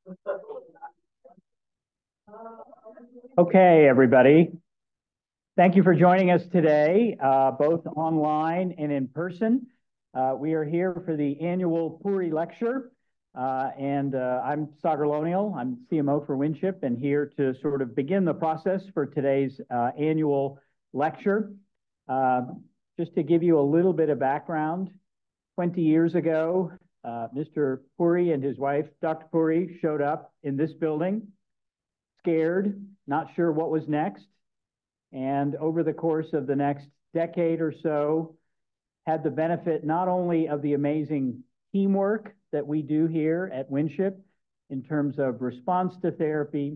Okay, everybody. Thank you for joining us today, both online and in person. We are here for the annual Puri lecture, I'm Sagar Lonial. I'm CMO for Winship, and here to sort of begin the process for today's annual lecture. Just to give you a little bit of background, 20 years ago, Mr. Puri and his wife, Dr. Puri, showed up in this building, scared, not sure what was next, and over the course of the next decade or so, had the benefit not only of the amazing teamwork that we do here at Winship in terms of response to therapy,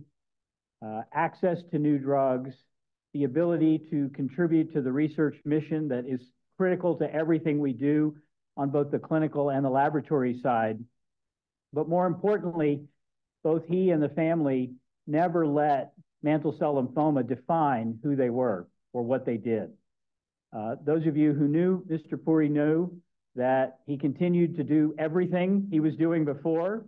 access to new drugs, the ability to contribute to the research mission that is critical to everything we do on both the clinical and the laboratory side. But more importantly, both he and the family never let mantle cell lymphoma define who they were or what they did. Those of you who knew Mr. Puri knew that he continued to do everything he was doing before,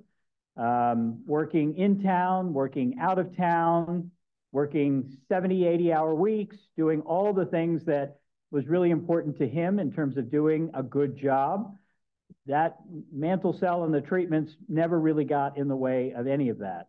working in town, working out of town, working 70, 80-hour weeks, doing all the things that was really important to him in terms of doing a good job. That mantle cell and the treatments never really got in the way of any of that.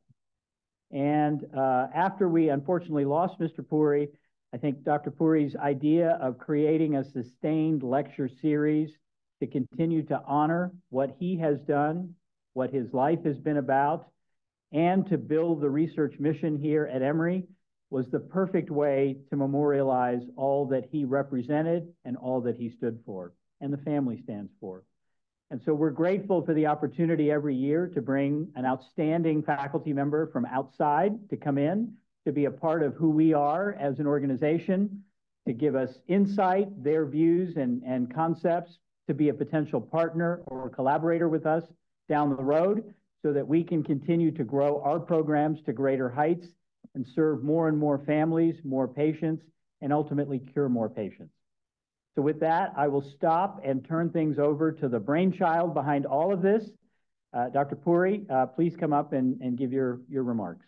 And after we unfortunately lost Mr. Puri, I think Dr. Puri's idea of creating a sustained lecture series to continue to honor what he has done, what his life has been about, and to build the research mission here at Emory was the perfect way to memorialize all that he represented and all that he stood for, and the family stands for. And so we're grateful for the opportunity every year to bring an outstanding faculty member from outside to come in, to be a part of who we are as an organization, to give us insight, their views and concepts, to be a potential partner or collaborator with us down the road so that we can continue to grow our programs to greater heights and serve more and more families, more patients, and ultimately cure more patients. So with that, I will stop and turn things over to the brainchild behind all of this. Dr. Puri, please come up and give your remarks.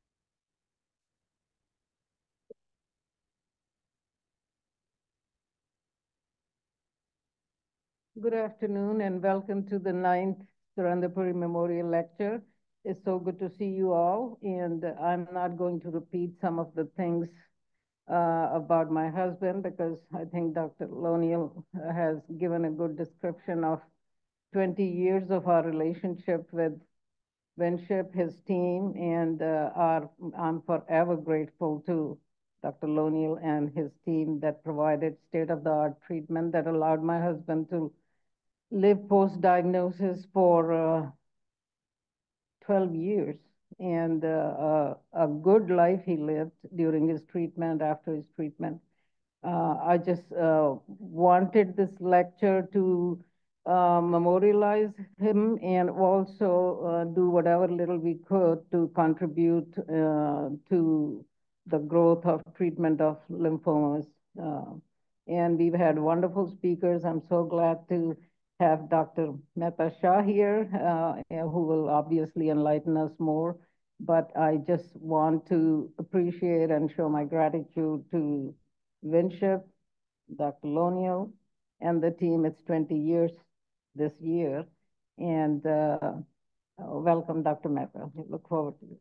Good afternoon and welcome to the 9th Surinder Puri Memorial Lecture. It's so good to see you all, and I'm not going to repeat some of the things about my husband because I think Dr. Lonial has given a good description of 20 years of our relationship with Winship, his team, and I'm forever grateful to Dr. Lonial and his team that provided state-of-the-art treatment that allowed my husband to live post-diagnosis for 12 years. And a good life he lived during his treatment, after his treatment. I just wanted this lecture to memorialize him and also do whatever little we could to contribute to the growth of treatment of lymphomas. And we've had wonderful speakers. I'm so glad to have Dr. Mehta-Shah here, who will obviously enlighten us more. But I just want to appreciate and show my gratitude to Winship, Dr. Lonial, and the team. It's 20 years this year. And welcome, Dr. Mehta. I look forward to it.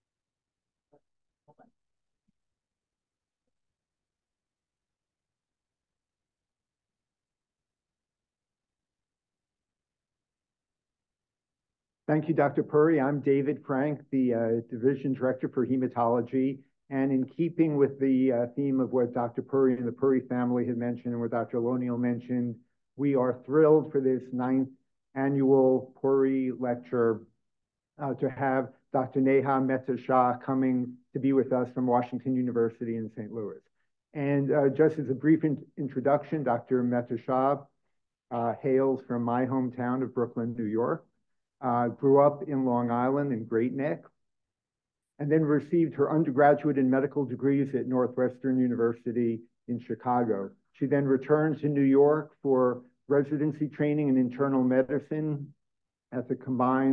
Thank you, Dr. Puri. I'm David Frank, the Division Director for Hematology. And in keeping with the theme of what Dr. Puri and the Puri family had mentioned and what Dr. Lonial mentioned, we are thrilled for this 9th annual Puri lecture to have Dr. Neha Mehta-Shah coming to be with us from Washington University in St. Louis. And just as a brief introduction, Dr. Mehta-Shah hails from my hometown of Brooklyn, New York. Grew up in Long Island in Great Neck, and then received her undergraduate and medical degrees at Northwestern University in Chicago. She then returned to New York for residency training in internal medicine at the combined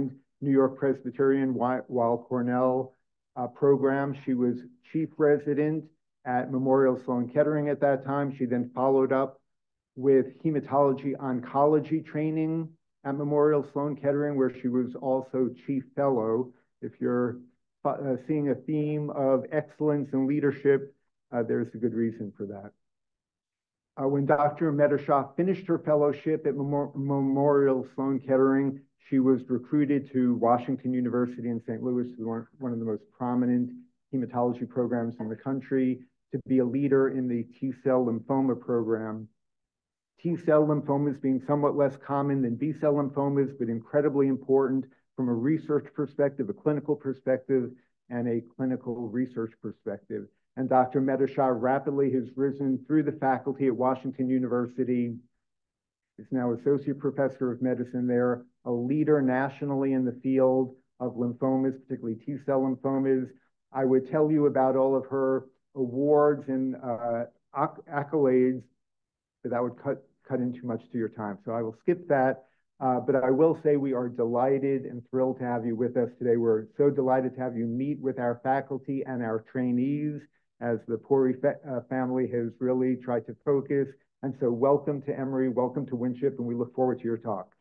New York Presbyterian Weill Cornell program. She was chief resident at Memorial Sloan Kettering at that time. She then followed up with hematology oncology training at Memorial Sloan Kettering, where she was also chief fellow. If you're seeing a theme of excellence and leadership, there's a good reason for that. When Dr. Mehta-Shah finished her fellowship at Memorial Sloan Kettering, she was recruited to Washington University in St. Louis, one of the most prominent hematology programs in the country, to be a leader in the T-cell lymphoma program. T-cell lymphomas being somewhat less common than B-cell lymphomas, but incredibly important from a research perspective, a clinical perspective, and a clinical research perspective. And Dr. Mehta-Shah rapidly has risen through the faculty at Washington University, is now associate professor of medicine there, a leader nationally in the field of lymphomas, particularly T-cell lymphomas. I would tell you about all of her awards and accolades, but that would cut in too much to your time. So I will skip that. But I will say we are delighted and thrilled to have you with us today. We're so delighted to have you meet with our faculty and our trainees, as the Puri family has really tried to focus. And so welcome to Emory, welcome to Winship, and we look forward to your talk.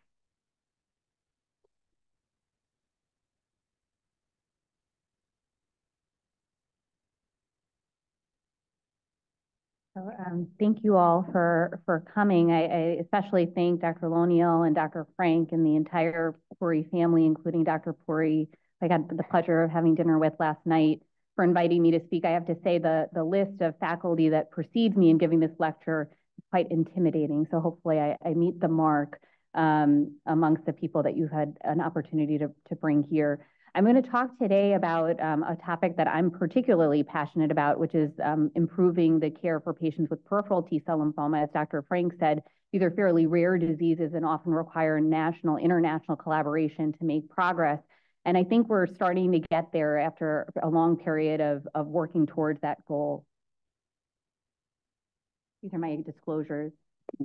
So, thank you all for coming. I especially thank Dr. Loniel and Dr. Frank and the entire Puri family, including Dr. Puri, I got the pleasure of having dinner with last night, for inviting me to speak. I have to say the list of faculty that precedes me in giving this lecture is quite intimidating. So hopefully I meet the mark amongst the people that you had an opportunity to bring here. I'm going to talk today about a topic that I'm particularly passionate about, which is improving the care for patients with peripheral T-cell lymphoma. As Dr. Frank said, these are fairly rare diseases and often require national, international collaboration to make progress. And I think we're starting to get there after a long period of working towards that goal. These are my disclosures.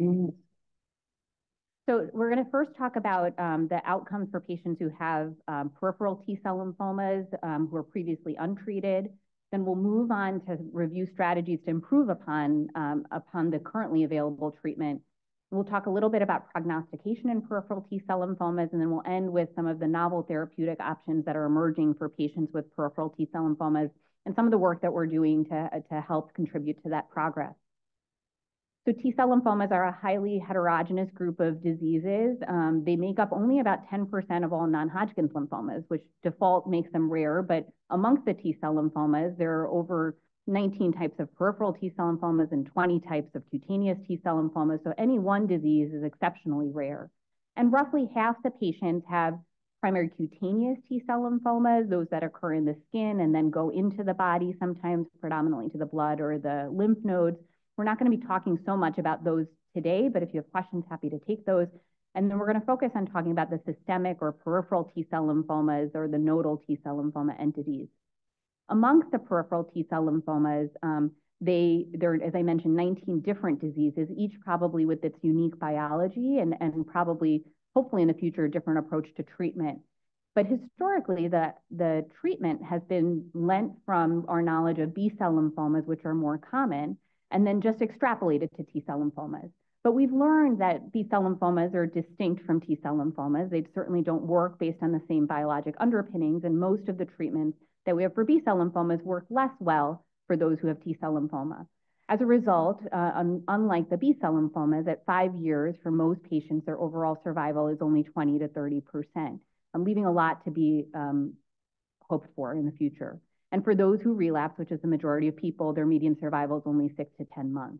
So we're going to first talk about the outcomes for patients who have peripheral T-cell lymphomas who were previously untreated. Then we'll move on to review strategies to improve upon the currently available treatment. We'll talk a little bit about prognostication in peripheral T-cell lymphomas, and then we'll end with some of the novel therapeutic options that are emerging for patients with peripheral T-cell lymphomas and some of the work that we're doing to help contribute to that progress. So T-cell lymphomas are a highly heterogeneous group of diseases. They make up only about 10% of all non-Hodgkin's lymphomas, which default makes them rare. But amongst the T-cell lymphomas, there are over 19 types of peripheral T-cell lymphomas and 20 types of cutaneous T-cell lymphomas. So any one disease is exceptionally rare. And roughly half the patients have primary cutaneous T-cell lymphomas, those that occur in the skin and then go into the body, sometimes predominantly to the blood or the lymph nodes. We're not going to be talking so much about those today, but if you have questions, happy to take those. And then we're going to focus on talking about the systemic or peripheral T-cell lymphomas or the nodal T-cell lymphoma entities. Amongst the peripheral T-cell lymphomas, there are, as I mentioned, 19 different diseases, each probably with its unique biology and probably, hopefully in the future, a different approach to treatment. But historically, the treatment has been lent from our knowledge of B-cell lymphomas, which are more common, and then just extrapolated to T-cell lymphomas. But we've learned that B-cell lymphomas are distinct from T-cell lymphomas. They certainly don't work based on the same biologic underpinnings, and most of the treatments that we have for B-cell lymphomas work less well for those who have T-cell lymphoma. As a result, unlike the B-cell lymphomas, at 5 years for most patients, their overall survival is only 20 to 30%, leaving a lot to be hoped for in the future. And for those who relapse, which is the majority of people, their median survival is only 6 to 10 months.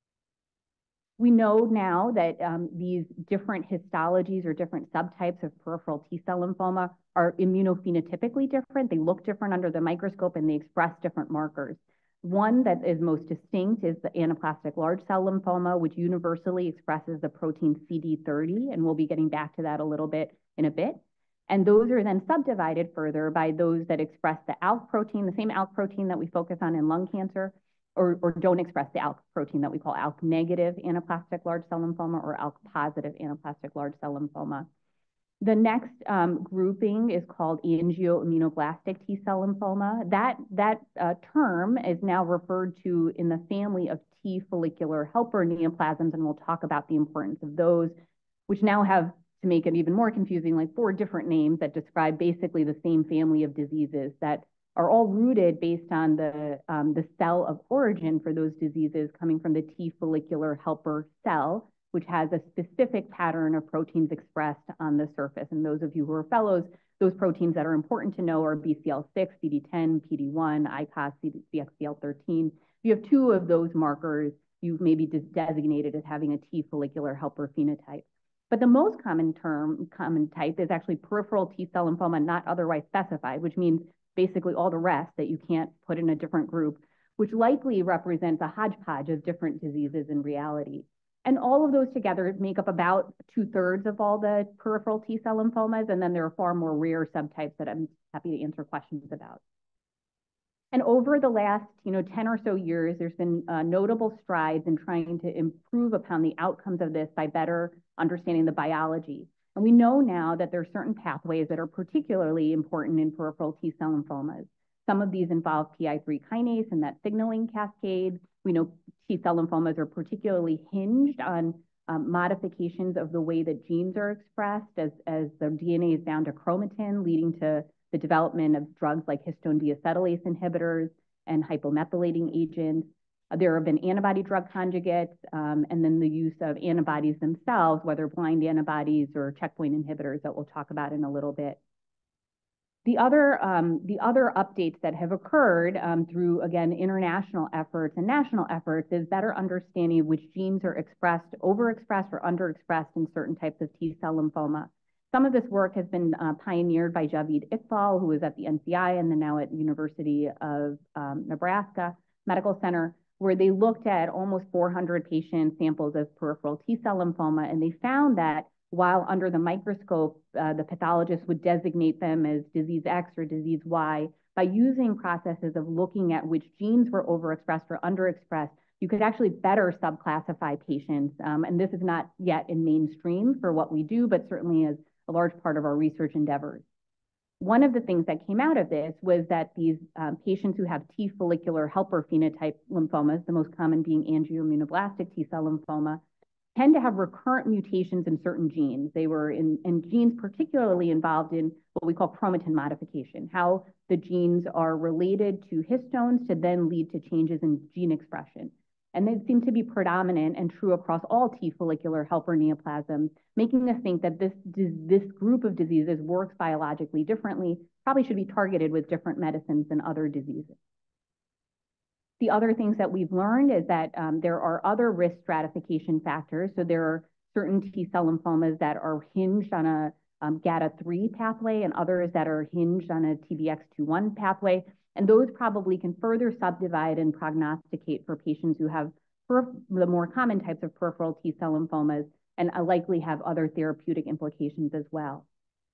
We know now that these different histologies or different subtypes of peripheral T-cell lymphoma are immunophenotypically different. They look different under the microscope and they express different markers. One that is most distinct is the anaplastic large cell lymphoma, which universally expresses the protein CD30, and we'll be getting back to that a little bit in a bit. And those are then subdivided further by those that express the ALK protein, the same ALK protein that we focus on in lung cancer, or don't express the ALK protein that we call ALK-negative anaplastic large cell lymphoma or ALK-positive anaplastic large cell lymphoma. The next grouping is called angioimmunoblastic T-cell lymphoma. That term is now referred to in the family of T follicular helper neoplasms, and we'll talk about the importance of those, which now have, to make it even more confusing, like 4 different names that describe basically the same family of diseases that are all rooted based on the cell of origin for those diseases coming from the T follicular helper cell, which has a specific pattern of proteins expressed on the surface. And those of you who are fellows, those proteins that are important to know are BCL6, CD10, PD1, ICOS, CXCL13. If you have 2 of those markers, you may be designated as having a T follicular helper phenotype. But the most common type is actually peripheral T-cell lymphoma not otherwise specified, which means basically all the rest that you can't put in a different group, which likely represents a hodgepodge of different diseases in reality. And all of those together make up about 2/3 of all the peripheral T-cell lymphomas, and then there are far more rare subtypes that I'm happy to answer questions about. And over the last 10 or so years, there's been notable strides in trying to improve upon the outcomes of this by better understanding the biology. And we know now that there are certain pathways that are particularly important in peripheral T-cell lymphomas. Some of these involve PI3 kinase and that signaling cascade. We know T-cell lymphomas are particularly hinged on modifications of the way that genes are expressed as the DNA is bound to chromatin, leading to the development of drugs like histone deacetylase inhibitors and hypomethylating agents. There have been antibody drug conjugates, and then the use of antibodies themselves, whether blind antibodies or checkpoint inhibitors that we'll talk about in a little bit. The other updates that have occurred through, again, international efforts and national efforts is better understanding of which genes are expressed, overexpressed, or underexpressed in certain types of T-cell lymphoma. Some of this work has been pioneered by Javid Iqbal, who is at the NCI and then now at University of Nebraska Medical Center, where they looked at almost 400 patient samples of peripheral T-cell lymphoma, and they found that while under the microscope, the pathologist would designate them as disease X or disease Y, by using processes of looking at which genes were overexpressed or underexpressed, you could actually better subclassify patients. And this is not yet in mainstream for what we do, but certainly is a large part of our research endeavors. One of the things that came out of this was that these patients who have T follicular helper phenotype lymphomas, the most common being angioimmunoblastic T-cell lymphoma, tend to have recurrent mutations in certain genes. They were in genes particularly involved in what we call chromatin modification, how the genes are related to histones to then lead to changes in gene expression. And they seem to be predominant and true across all T follicular helper neoplasms, making us think that this group of diseases works biologically differently, probably should be targeted with different medicines than other diseases. The other things that we've learned is that there are other risk stratification factors. So there are certain T-cell lymphomas that are hinged on a GATA3 pathway and others that are hinged on a TBX21 pathway. And those probably can further subdivide and prognosticate for patients who have the more common types of peripheral T-cell lymphomas and likely have other therapeutic implications as well.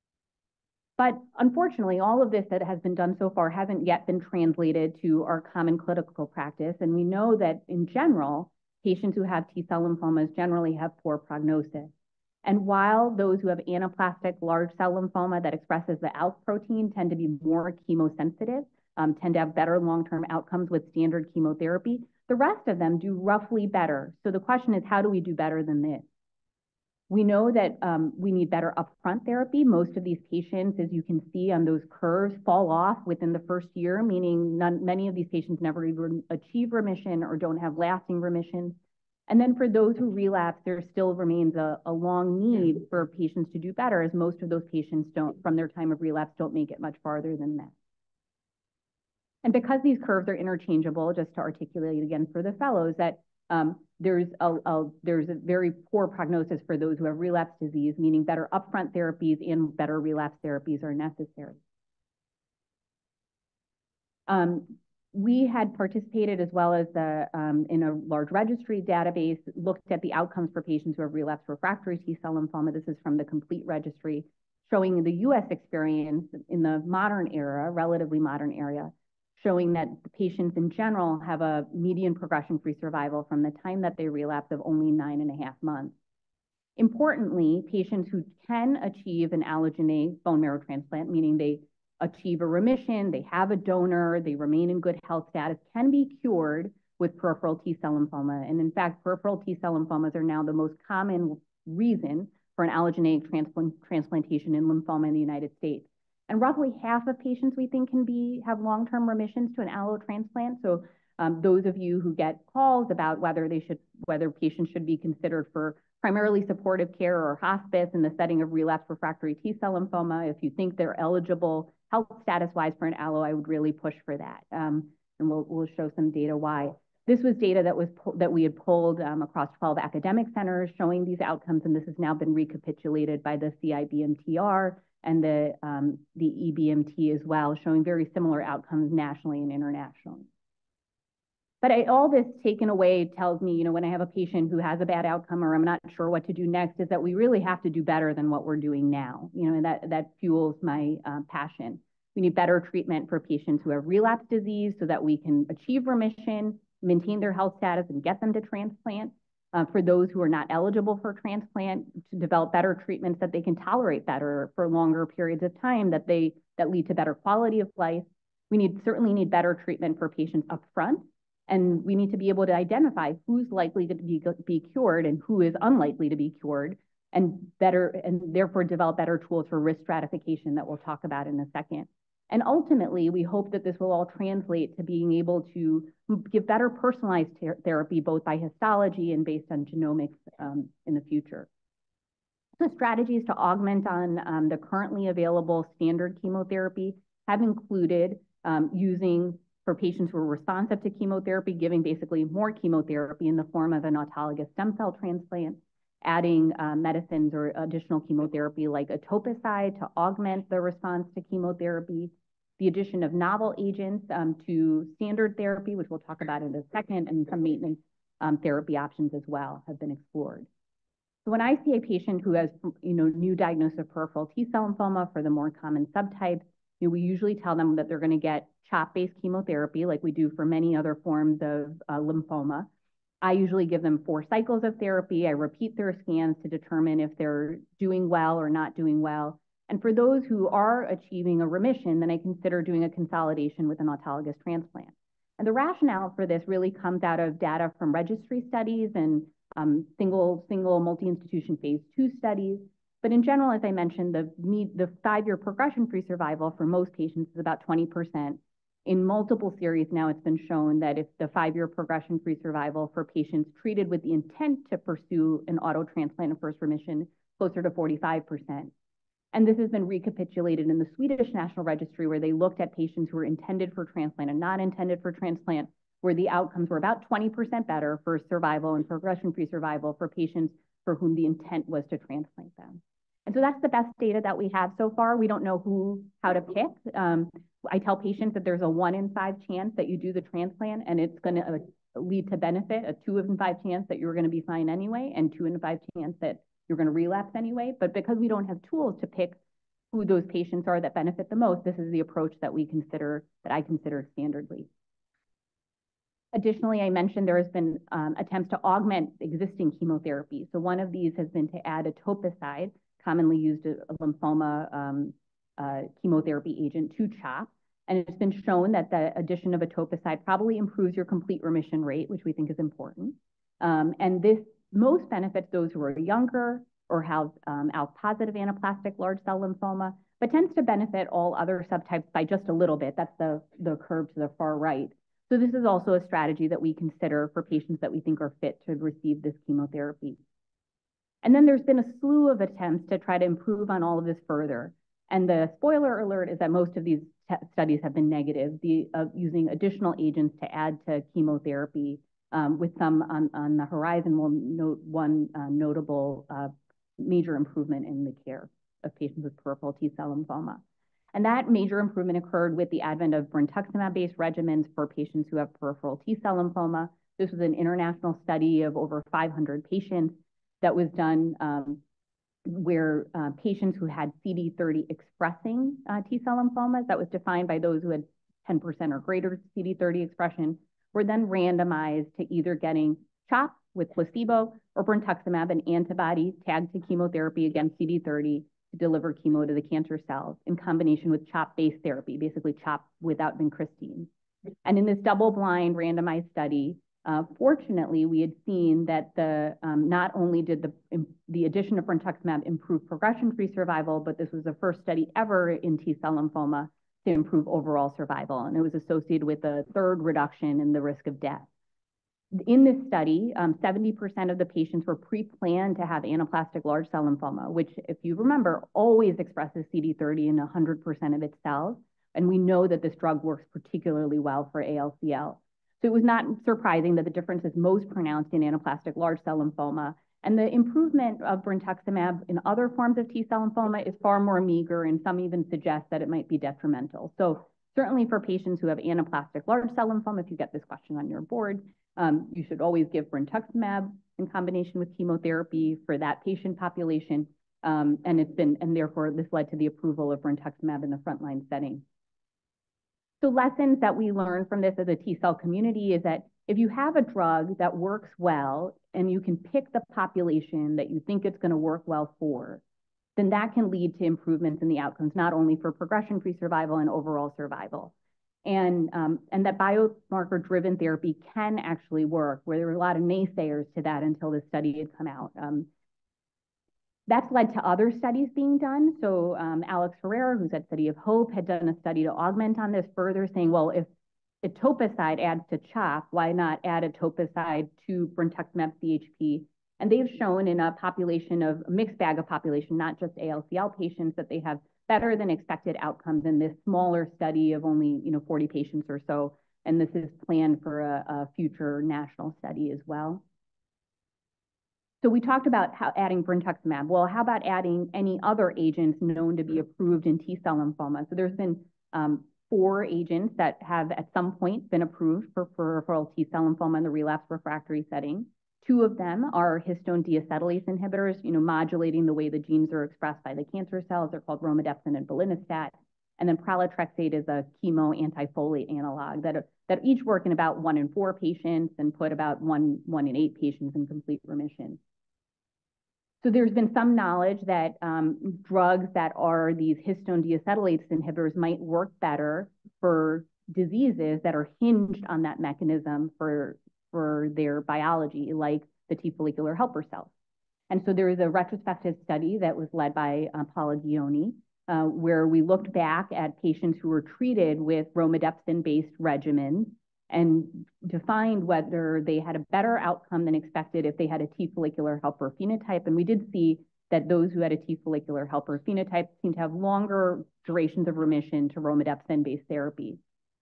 But unfortunately, all of this that has been done so far hasn't yet been translated to our common clinical practice. And we know that in general, patients who have T-cell lymphomas generally have poor prognosis. And while those who have anaplastic large cell lymphoma that expresses the ALK protein tend to be more chemosensitive, tend to have better long-term outcomes with standard chemotherapy, the rest of them do roughly better. So the question is, how do we do better than this? We know that we need better upfront therapy. Most of these patients, as you can see on those curves, fall off within the first year, meaning many of these patients never even achieve remission or don't have lasting remission. And then for those who relapse, there still remains a long need for patients to do better, as most of those patients from their time of relapse, don't make it much farther than that. And because these curves are interchangeable, just to articulate again for the fellows, that there's a very poor prognosis for those who have relapse disease, meaning better upfront therapies and better relapse therapies are necessary. We had participated as well as in a large registry database, looked at the outcomes for patients who have relapsed refractory T-cell lymphoma. This is from the complete registry, showing the US experience in the modern era, relatively modern era, showing that the patients in general have a median progression-free survival from the time that they relapse of only 9.5 months. Importantly, patients who can achieve an allogeneic bone marrow transplant, meaning they achieve a remission, they have a donor, they remain in good health status, can be cured with peripheral T-cell lymphoma. And in fact, peripheral T-cell lymphomas are now the most common reason for an allogeneic transplantation in lymphoma in the United States. And roughly half of patients we think can have long-term remissions to an allo transplant. So those of you who get calls about whether patients should be considered for primarily supportive care or hospice in the setting of relapsed refractory T-cell lymphoma, if you think they're eligible health status-wise for an allo, I would really push for that. And we'll show some data why. This was data that we had pulled across 12 academic centers showing these outcomes, and this has now been recapitulated by the CIBMTR and the EBMT as well, showing very similar outcomes nationally and internationally. But all this taken away tells me, when I have a patient who has a bad outcome or I'm not sure what to do next, is that we really have to do better than what we're doing now. And that fuels my passion. We need better treatment for patients who have relapsed disease so that we can achieve remission, maintain their health status, and get them to transplant. For those who are not eligible for transplant, to develop better treatments that they can tolerate better for longer periods of time that lead to better quality of life. We certainly need better treatment for patients up front. And we need to be able to identify who's likely to be cured and who is unlikely to be cured, and therefore develop better tools for risk stratification that we'll talk about in a second. And ultimately, we hope that this will all translate to being able to give better personalized therapy, both by histology and based on genomics in the future. So strategies to augment on the currently available standard chemotherapy have included using, for patients who are responsive to chemotherapy, giving basically more chemotherapy in the form of an autologous stem cell transplant, adding medicines or additional chemotherapy like etoposide to augment the response to chemotherapy, the addition of novel agents to standard therapy, which we'll talk about in a second, and some maintenance therapy options as well have been explored. So when I see a patient who has new diagnosis of peripheral T-cell lymphoma for the more common subtypes, we usually tell them that they're going to get CHOP-based chemotherapy like we do for many other forms of lymphoma. I usually give them 4 cycles of therapy. I repeat their scans to determine if they're doing well or not doing well. And for those who are achieving a remission, then I consider doing a consolidation with an autologous transplant. And the rationale for this really comes out of data from registry studies and single multi-institution phase 2 studies. But in general, as I mentioned, the 5-year progression-free survival for most patients is about 20%. In multiple series now, it's been shown that if the 5-year progression-free survival for patients treated with the intent to pursue an auto transplant of first remission, closer to 45%. And this has been recapitulated in the Swedish National Registry, where they looked at patients who were intended for transplant and not intended for transplant, where the outcomes were about 20% better for survival and progression-free survival for patients for whom the intent was to transplant them. And so that's the best data that we have so far. We don't know how to pick. I tell patients that there's a 1 in 5 chance that you do the transplant and it's going to lead to benefit, a 2 in 5 chance that you're going to be fine anyway, and 2 in 5 chance that you're going to relapse anyway. But because we don't have tools to pick who those patients are that benefit the most, this is the approach that I consider standardly. Additionally, I mentioned there has been attempts to augment existing chemotherapy. So one of these has been to add etoposide, commonly used as a lymphoma chemotherapy agent, to CHOP. And it's been shown that the addition of etoposide probably improves your complete remission rate, which we think is important. And this most benefits those who are younger or have ALK-positive anaplastic large cell lymphoma, but tends to benefit all other subtypes by just a little bit. That's the curve to the far right. So this is also a strategy that we consider for patients that we think are fit to receive this chemotherapy. And then there's been a slew of attempts to try to improve on all of this further. And the spoiler alert is that most of these studies have been negative, using additional agents to add to chemotherapy, with some on the horizon. We'll note one notable major improvement in the care of patients with peripheral T-cell lymphoma. And that major improvement occurred with the advent of brentuximab-based regimens for patients who have peripheral T-cell lymphoma. This was an international study of over 500 patients that was done where patients who had CD30 expressing T-cell lymphomas, that was defined by those who had 10% or greater CD30 expression, were then randomized to either getting CHOP with placebo, or brentuximab, an antibody tagged to chemotherapy against CD30 to deliver chemo to the cancer cells in combination with CHOP-based therapy, basically CHOP without vincristine. And in this double-blind randomized study, fortunately, we had seen that not only did the addition of brentuximab improve progression-free survival, but this was the first study ever in T-cell lymphoma to improve overall survival, and it was associated with a third reduction in the risk of death. In this study, 70% of the patients were pre-planned to have anaplastic large cell lymphoma, which, if you remember, always expresses CD30 in 100% of its cells. And we know that this drug works particularly well for ALCL. So it was not surprising that the difference is most pronounced in anaplastic large cell lymphoma. And the improvement of brentuximab in other forms of T-cell lymphoma is far more meager, and some even suggest that it might be detrimental. So certainly for patients who have anaplastic large cell lymphoma, if you get this question on your board, you should always give brentuximab in combination with chemotherapy for that patient population. And therefore this led to the approval of brentuximab in the frontline setting. So lessons that we learned from this as a T-cell community is that if you have a drug that works well and you can pick the population that you think it's going to work well for, then that can lead to improvements in the outcomes, not only for progression-free survival and overall survival. And that biomarker-driven therapy can actually work, where there were a lot of naysayers to that until this study had come out. That's led to other studies being done. So Alex Herrera, who's at Study of Hope, had done a study to augment on this further, saying, well, if etoposide adds to CHOP, why not add etoposide to brentuximab CHP? And they've shown in a population of a mixed bag of population, not just ALCL patients, that they have better than expected outcomes in this smaller study of only 40 patients or so. And this is planned for a future national study as well. So we talked about how adding brentuximab. Well, how about adding any other agents known to be approved in T-cell lymphoma? So there's been 4 agents that have at some point been approved for peripheral T-cell lymphoma in the relapsed refractory setting. 2 of them are histone deacetylase inhibitors, modulating the way the genes are expressed by the cancer cells. They're called romidepsin and belinostat. And then pralatrexate is a chemo antifolate analog that each work in about 1 in 4 patients and put about 1 in 8 patients in complete remission. So there's been some knowledge that drugs that are these histone deacetylase inhibitors might work better for diseases that are hinged on that mechanism for their biology, like the T follicular helper cells. And so there is a retrospective study that was led by Paula Gioni, where we looked back at patients who were treated with romidepsin-based regimens and defined whether they had a better outcome than expected if they had a T follicular helper phenotype. And we did see that those who had a T follicular helper phenotype seemed to have longer durations of remission to romidepsin-based therapy.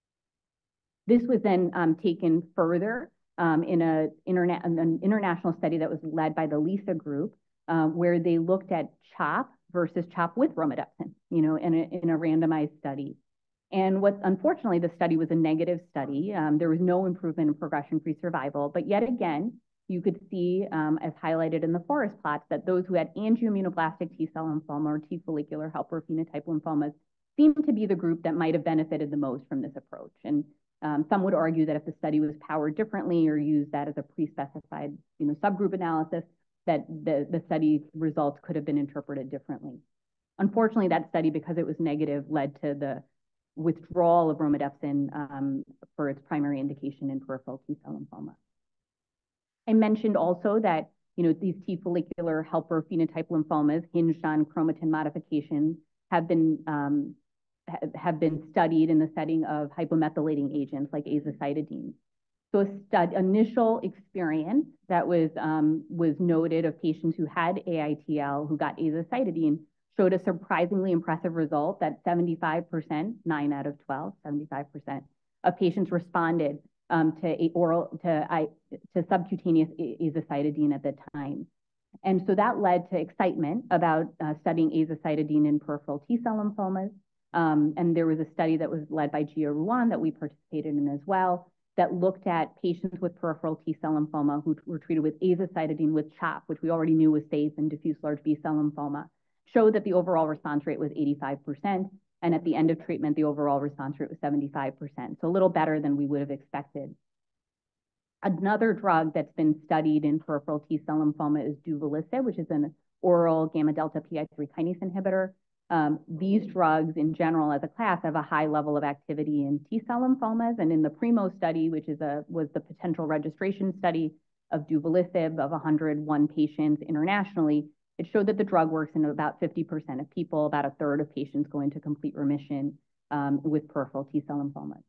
This was then taken further in an international study that was led by the LISA group, where they looked at CHOP versus CHOP with romidepsin, in a randomized study. And unfortunately, the study was a negative study. There was no improvement in progression-free survival, but yet again, you could see, as highlighted in the forest plots, that those who had angioimmunoblastic T-cell lymphoma or T follicular helper phenotype lymphomas seemed to be the group that might have benefited the most from this approach. And some would argue that if the study was powered differently or used that as a pre-specified, subgroup analysis, that the study results could have been interpreted differently. Unfortunately, that study, because it was negative, led to the withdrawal of romidepsin for its primary indication in peripheral T-cell lymphoma. I mentioned also that these T follicular helper phenotype lymphomas hinged on chromatin modifications have been studied in the setting of hypomethylating agents like azacitidine. So initial experience that was noted of patients who had AITL who got azacitidine showed a surprisingly impressive result that 75%, 9 out of 12, 75% of patients responded to subcutaneous azacitidine at the time. And so that led to excitement about studying azacitidine in peripheral T-cell lymphomas. And there was a study that was led by Gia Ruan that we participated in as well, that looked at patients with peripheral T-cell lymphoma who were treated with azacitidine with CHOP, which we already knew was safe in diffuse large B-cell lymphoma, showed that the overall response rate was 85%, and at the end of treatment, the overall response rate was 75%, so a little better than we would have expected. Another drug that's been studied in peripheral T-cell lymphoma is duvelisib, which is an oral gamma delta PI3 kinase inhibitor. These drugs in general as a class have a high level of activity in T-cell lymphomas, and in the PRIMO study, which was the potential registration study of duvelisib of 101 patients internationally, it showed that the drug works in about 50% of people. About a third of patients go into complete remission with peripheral T-cell lymphomas.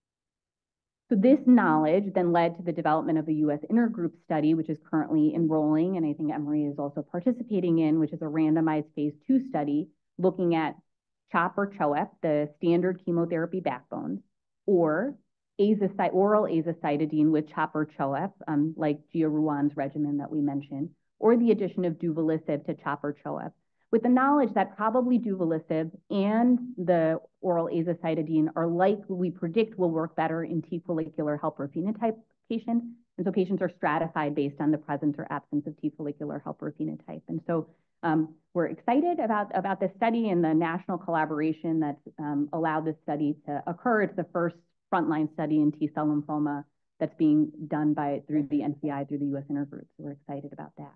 So this knowledge then led to the development of a U.S. intergroup study, which is currently enrolling, and I think Emory is also participating in, which is a randomized phase 2 study looking at CHOP or CHOEP, the standard chemotherapy backbones, or oral azacitidine with CHOP or CHOEP, like Gia Ruwan's regimen that we mentioned, or the addition of duvelisib to CHOP or CHOEP, with the knowledge that probably duvelisib and the oral azacitidine are likely, we predict, will work better in T follicular helper phenotype patients. And so patients are stratified based on the presence or absence of T follicular helper phenotype. And so we're excited about this study and the national collaboration that's allowed this study to occur. It's the first frontline study in T-cell lymphoma that's being done through the NCI, through the U.S. intergroup. So we're excited about that.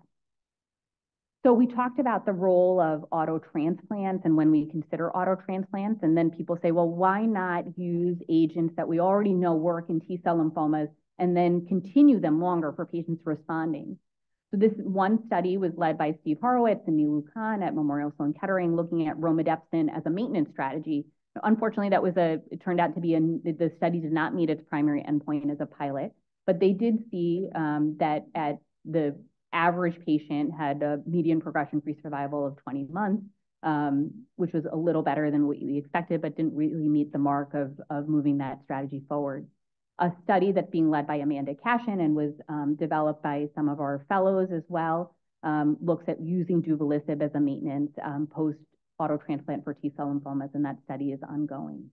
So we talked about the role of auto transplants and when we consider auto transplants, and then people say, well, why not use agents that we already know work in T-cell lymphomas and then continue them longer for patients responding? So this one study was led by Steve Horowitz and Nilu Khan at Memorial Sloan Kettering, looking at romidepsin as a maintenance strategy. Unfortunately, it turned out to be the study did not meet its primary endpoint as a pilot, but they did see that at the average patient had a median progression-free survival of 20 months, which was a little better than what we expected, but didn't really meet the mark of moving that strategy forward. A study that's being led by Amanda Cashin and was developed by some of our fellows as well, looks at using duvelisib as a maintenance post-auto transplant for T-cell lymphomas, and that study is ongoing.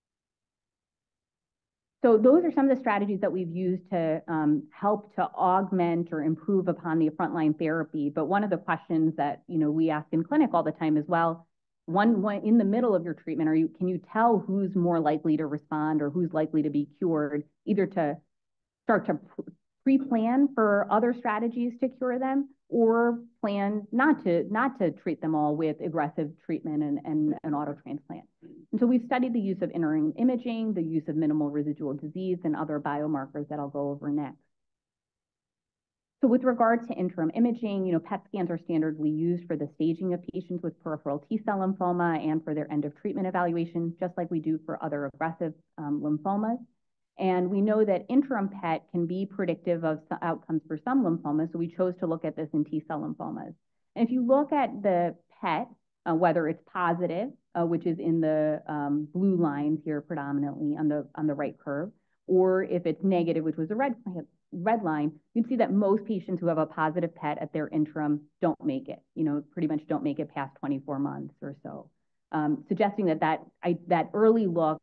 So those are some of the strategies that we've used to help to augment or improve upon the frontline therapy. But one of the questions that we ask in clinic all the time as well, one in the middle of your treatment, can you tell who's more likely to respond or who's likely to be cured, either to start to pre-plan for other strategies to cure them, or plan not to treat them all with aggressive treatment and an auto transplant. And so we've studied the use of interim imaging, the use of minimal residual disease, and other biomarkers that I'll go over next. So with regard to interim imaging, PET scans are standardly used for the staging of patients with peripheral T-cell lymphoma and for their end of treatment evaluation, just like we do for other aggressive lymphomas. And we know that interim PET can be predictive of outcomes for some lymphomas, so we chose to look at this in T-cell lymphomas. And if you look at the PET, whether it's positive, which is in the blue lines here predominantly on the right curve, or if it's negative, which was a red line, you'd see that most patients who have a positive PET at their interim don't make it, pretty much don't make it past 24 months or so. Suggesting that early look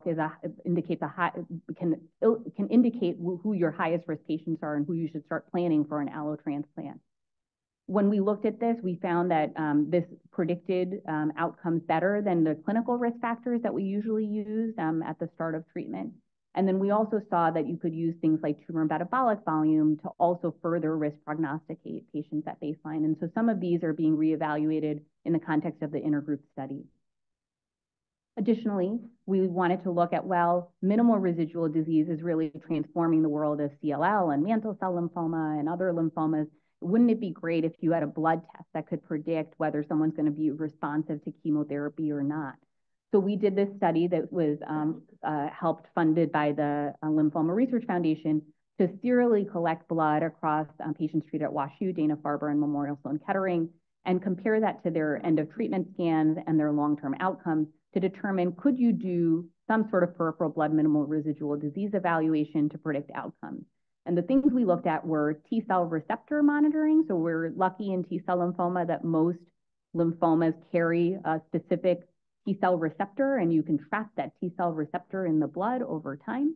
can indicate who your highest risk patients are and who you should start planning for an allo transplant. When we looked at this, we found that this predicted outcomes better than the clinical risk factors that we usually use at the start of treatment. And then we also saw that you could use things like tumor metabolic volume to also further risk prognosticate patients at baseline. And so some of these are being reevaluated in the context of the intergroup study. Additionally, we wanted to look at, minimal residual disease is really transforming the world of CLL and mantle cell lymphoma and other lymphomas. Wouldn't it be great if you had a blood test that could predict whether someone's going to be responsive to chemotherapy or not? So we did this study that was helped funded by the Lymphoma Research Foundation to serially collect blood across patients treated at WashU, Dana-Farber, and Memorial Sloan Kettering, and compare that to their end of treatment scans and their long-term outcomes to determine, could you do some sort of peripheral blood minimal residual disease evaluation to predict outcomes? And the things we looked at were T-cell receptor monitoring. So we're lucky in T-cell lymphoma that most lymphomas carry a specific T-cell receptor, and you can track that T-cell receptor in the blood over time.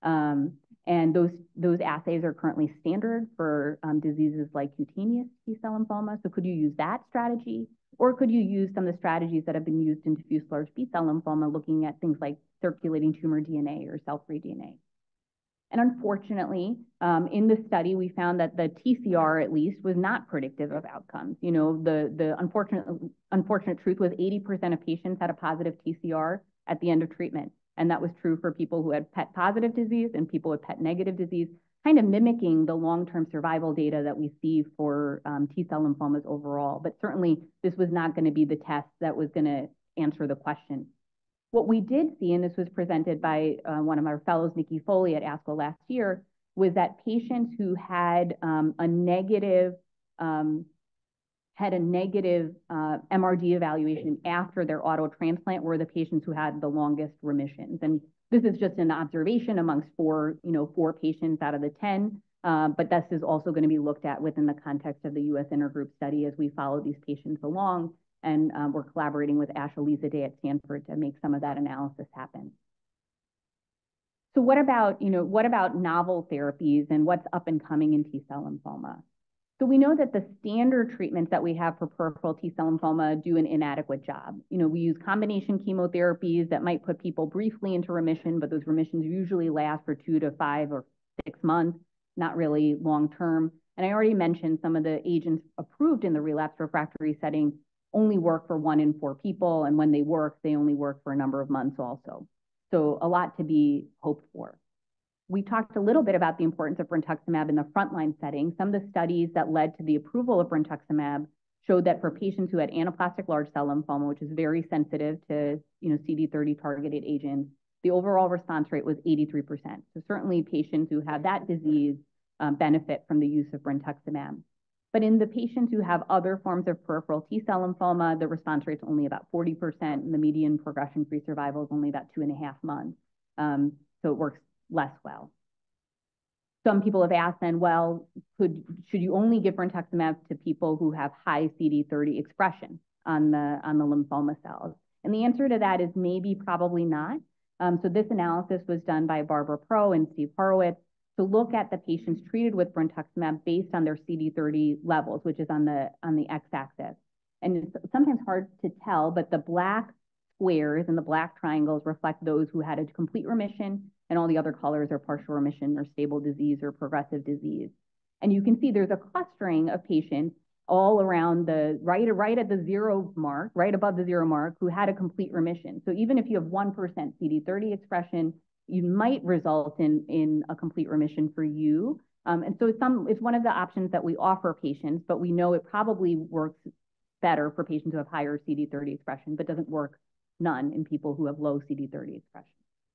And those assays are currently standard for diseases like cutaneous T-cell lymphoma. So could you use that strategy? Or could you use some of the strategies that have been used in diffuse large B-cell lymphoma, looking at things like circulating tumor DNA or cell-free DNA? And unfortunately, in the study, we found that the TCR, at least, was not predictive of outcomes. You know, the unfortunate truth was 80% of patients had a positive TCR at the end of treatment. And that was true for people who had PET positive disease and people with PET negative disease, kind of mimicking the long-term survival data that we see for T-cell lymphomas overall. But certainly, this was not going to be the test that was going to answer the question. What we did see, and this was presented by one of our fellows, Nikki Foley, at ASCO last year, was that patients who had a negative MRD evaluation after their auto transplant were the patients who had the longest remissions. And this is just an observation amongst four patients out of the 10, but this is also going to be looked at within the context of the U.S. intergroup study as we follow these patients along. And we're collaborating with Ash Alizadeh at Stanford to make some of that analysis happen. So what about novel therapies and what's up and coming in T-cell lymphoma? So we know that the standard treatments that we have for peripheral T-cell lymphoma do an inadequate job. You know, we use combination chemotherapies that might put people briefly into remission, but those remissions usually last for 2 to 5 or 6 months, not really long-term. And I already mentioned some of the agents approved in the relapsed refractory setting only work for 1 in 4 people, and when they work, they only work for a number of months also. So a lot to be hoped for. We talked a little bit about the importance of brentuximab in the frontline setting. Some of the studies that led to the approval of brentuximab showed that for patients who had anaplastic large cell lymphoma, which is very sensitive to CD30 targeted agents, the overall response rate was 83%. So certainly patients who have that disease benefit from the use of brentuximab. But in the patients who have other forms of peripheral T-cell lymphoma, the response rate is only about 40%, and the median progression-free survival is only about 2.5 months. So it works less well. Some people have asked then, well, should you only give brentuximab to people who have high CD30 expression on the lymphoma cells? And the answer to that is maybe, probably not. So this analysis was done by Barbara Pro and Steve Horowitz to look at the patients treated with brentuximab based on their CD30 levels, which is on the x-axis. And it's sometimes hard to tell, but the black squares and the black triangles reflect those who had a complete remission, and all the other colors are partial remission or stable disease or progressive disease. And you can see there's a clustering of patients all around the right at the 0 mark, right above the 0 mark, who had a complete remission. So even if you have 1% CD30 expression, you might result in a complete remission for you. And so it's one of the options that we offer patients, but we know it probably works better for patients who have higher CD30 expression, but doesn't work none in people who have low CD30 expression.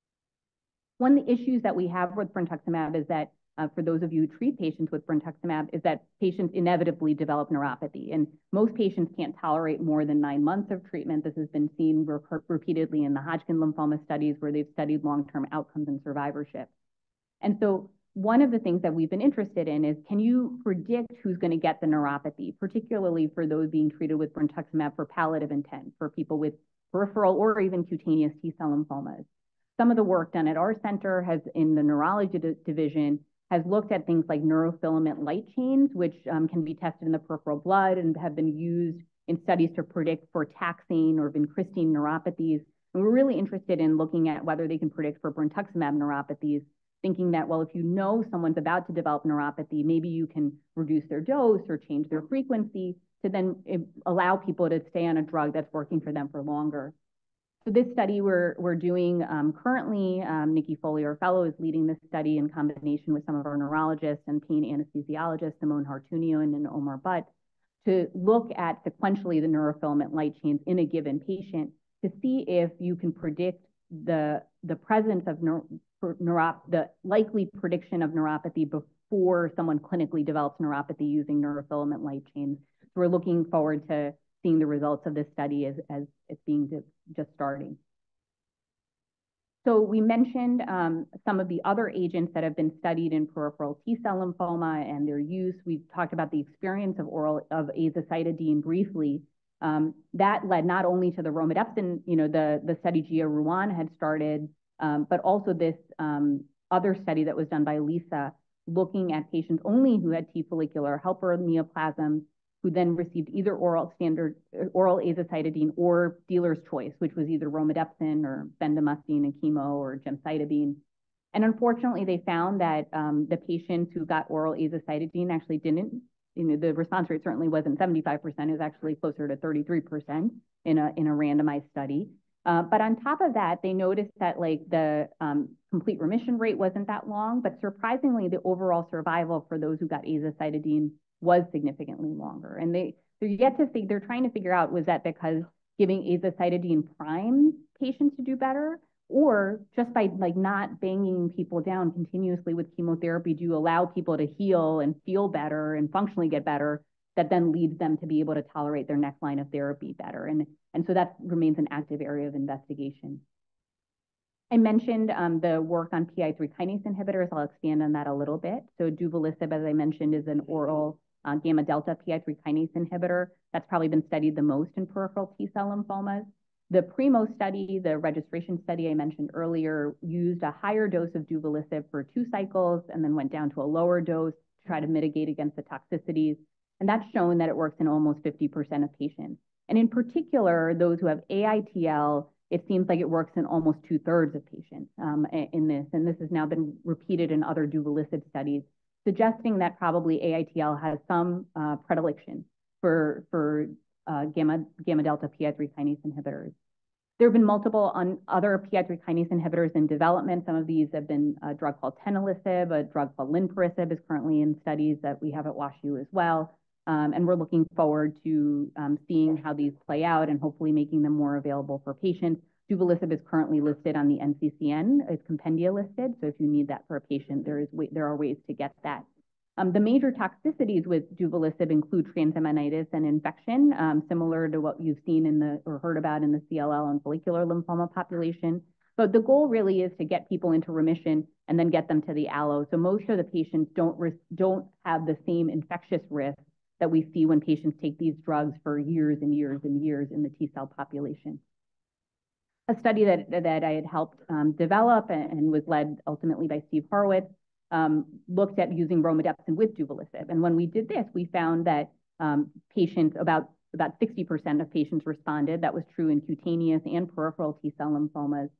One of the issues that we have with brentuximab is that for those of you who treat patients with brentuximab, is that patients inevitably develop neuropathy. And most patients can't tolerate more than 9 months of treatment. This has been seen repeatedly in the Hodgkin lymphoma studies where they've studied long-term outcomes and survivorship. And so one of the things that we've been interested in is, can you predict who's going to get the neuropathy, particularly for those being treated with brentuximab for palliative intent, for people with peripheral or even cutaneous T-cell lymphomas? Some of the work done at our center in the neurology division has looked at things like neurofilament light chains, which can be tested in the peripheral blood and have been used in studies to predict for taxane or vincristine neuropathies. And we're really interested in looking at whether they can predict for brentuximab neuropathies, thinking that, well, if you know someone's about to develop neuropathy, maybe you can reduce their dose or change their frequency to then allow people to stay on a drug that's working for them for longer. So this study we're doing currently, Nikki Foley, our fellow, is leading this study in combination with some of our neurologists and pain anesthesiologists, Simone Hartunian and Omar Butt, to look at sequentially the neurofilament light chains in a given patient to see if you can predict the presence of the likely prediction of neuropathy before someone clinically develops neuropathy using neurofilament light chains. So we're looking forward to seeing the results of this study as it's being just starting. So we mentioned some of the other agents that have been studied in peripheral T-cell lymphoma and their use. We've talked about the experience of azacitidine briefly. That led not only to the romidepsin, the study Gia Ruan had started, but also this other study that was done by Lisa, looking at patients only who had T follicular helper neoplasms, who then received either oral azacitidine or dealer's choice, which was either romidepsin or bendamustine and chemo or gemcitabine. And unfortunately, they found that the patients who got oral azacitidine actually didn't, the response rate certainly wasn't 75%, it was actually closer to 33% in a randomized study. But on top of that, they noticed that like the complete remission rate wasn't that long, but surprisingly, the overall survival for those who got azacitidine was significantly longer. And they're trying to figure out, was that because giving azacitidine primes patients to do better, or just by like not banging people down continuously with chemotherapy, do you allow people to heal and feel better and functionally get better, that then leads them to be able to tolerate their next line of therapy better. And so that remains an active area of investigation. I mentioned the work on PI3 kinase inhibitors. I'll expand on that a little bit. So duvelisib, as I mentioned, is an oral gamma delta PI3 kinase inhibitor. That's probably been studied the most in peripheral T-cell lymphomas. The PRIMO study, the registration study I mentioned earlier, used a higher dose of duvelisib for 2 cycles and then went down to a lower dose to try to mitigate against the toxicities. And that's shown that it works in almost 50% of patients. And in particular, those who have AITL, it seems like it works in almost 2/3 of patients in this. And this has now been repeated in other duvelisib studies, suggesting that probably AITL has some predilection for gamma delta PI3 kinase inhibitors. There have been multiple other PI3 kinase inhibitors in development. Some of these have been a drug called tenalisib, a drug called limperisib is currently in studies that we have at WashU as well. And we're looking forward to seeing how these play out and hopefully making them more available for patients. Duvelisib is currently listed on the NCCN. It's compendia listed, so if you need that for a patient, there are ways to get that. The major toxicities with duvelisib include transaminitis and infection, similar to what you've seen or heard about in the CLL and follicular lymphoma population. But the goal really is to get people into remission and then get them to the allo. So most of the patients don't have the same infectious risk that we see when patients take these drugs for years and years and years in the T-cell population. A study that I had helped develop and was led ultimately by Steve Horowitz looked at using romidepsin with duvelisib. And when we did this, we found that patients, about 60% of patients responded. That was true in cutaneous and peripheral T-cell lymphomas.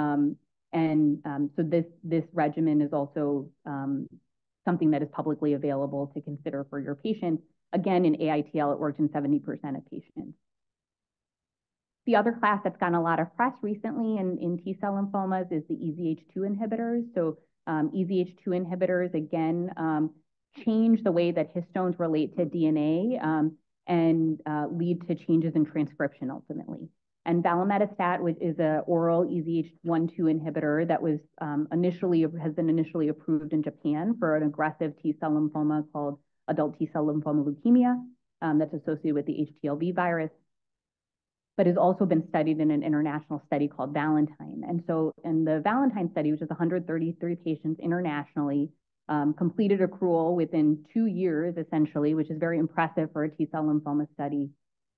So this regimen is also something that is publicly available to consider for your patients. Again, in AITL, it worked in 70% of patients. The other class that's gotten a lot of press recently in T-cell lymphomas is the EZH2 inhibitors. So EZH2 inhibitors, again, change the way that histones relate to DNA and lead to changes in transcription ultimately. And balometastat, which is an oral EZH1/2 inhibitor that was has been initially approved in Japan for an aggressive T-cell lymphoma called adult T-cell lymphoma leukemia that's associated with the HTLV virus, but has also been studied in an international study called Valentine. And so in the Valentine study, which is 133 patients internationally, completed accrual within 2 years, essentially, which is very impressive for a T-cell lymphoma study.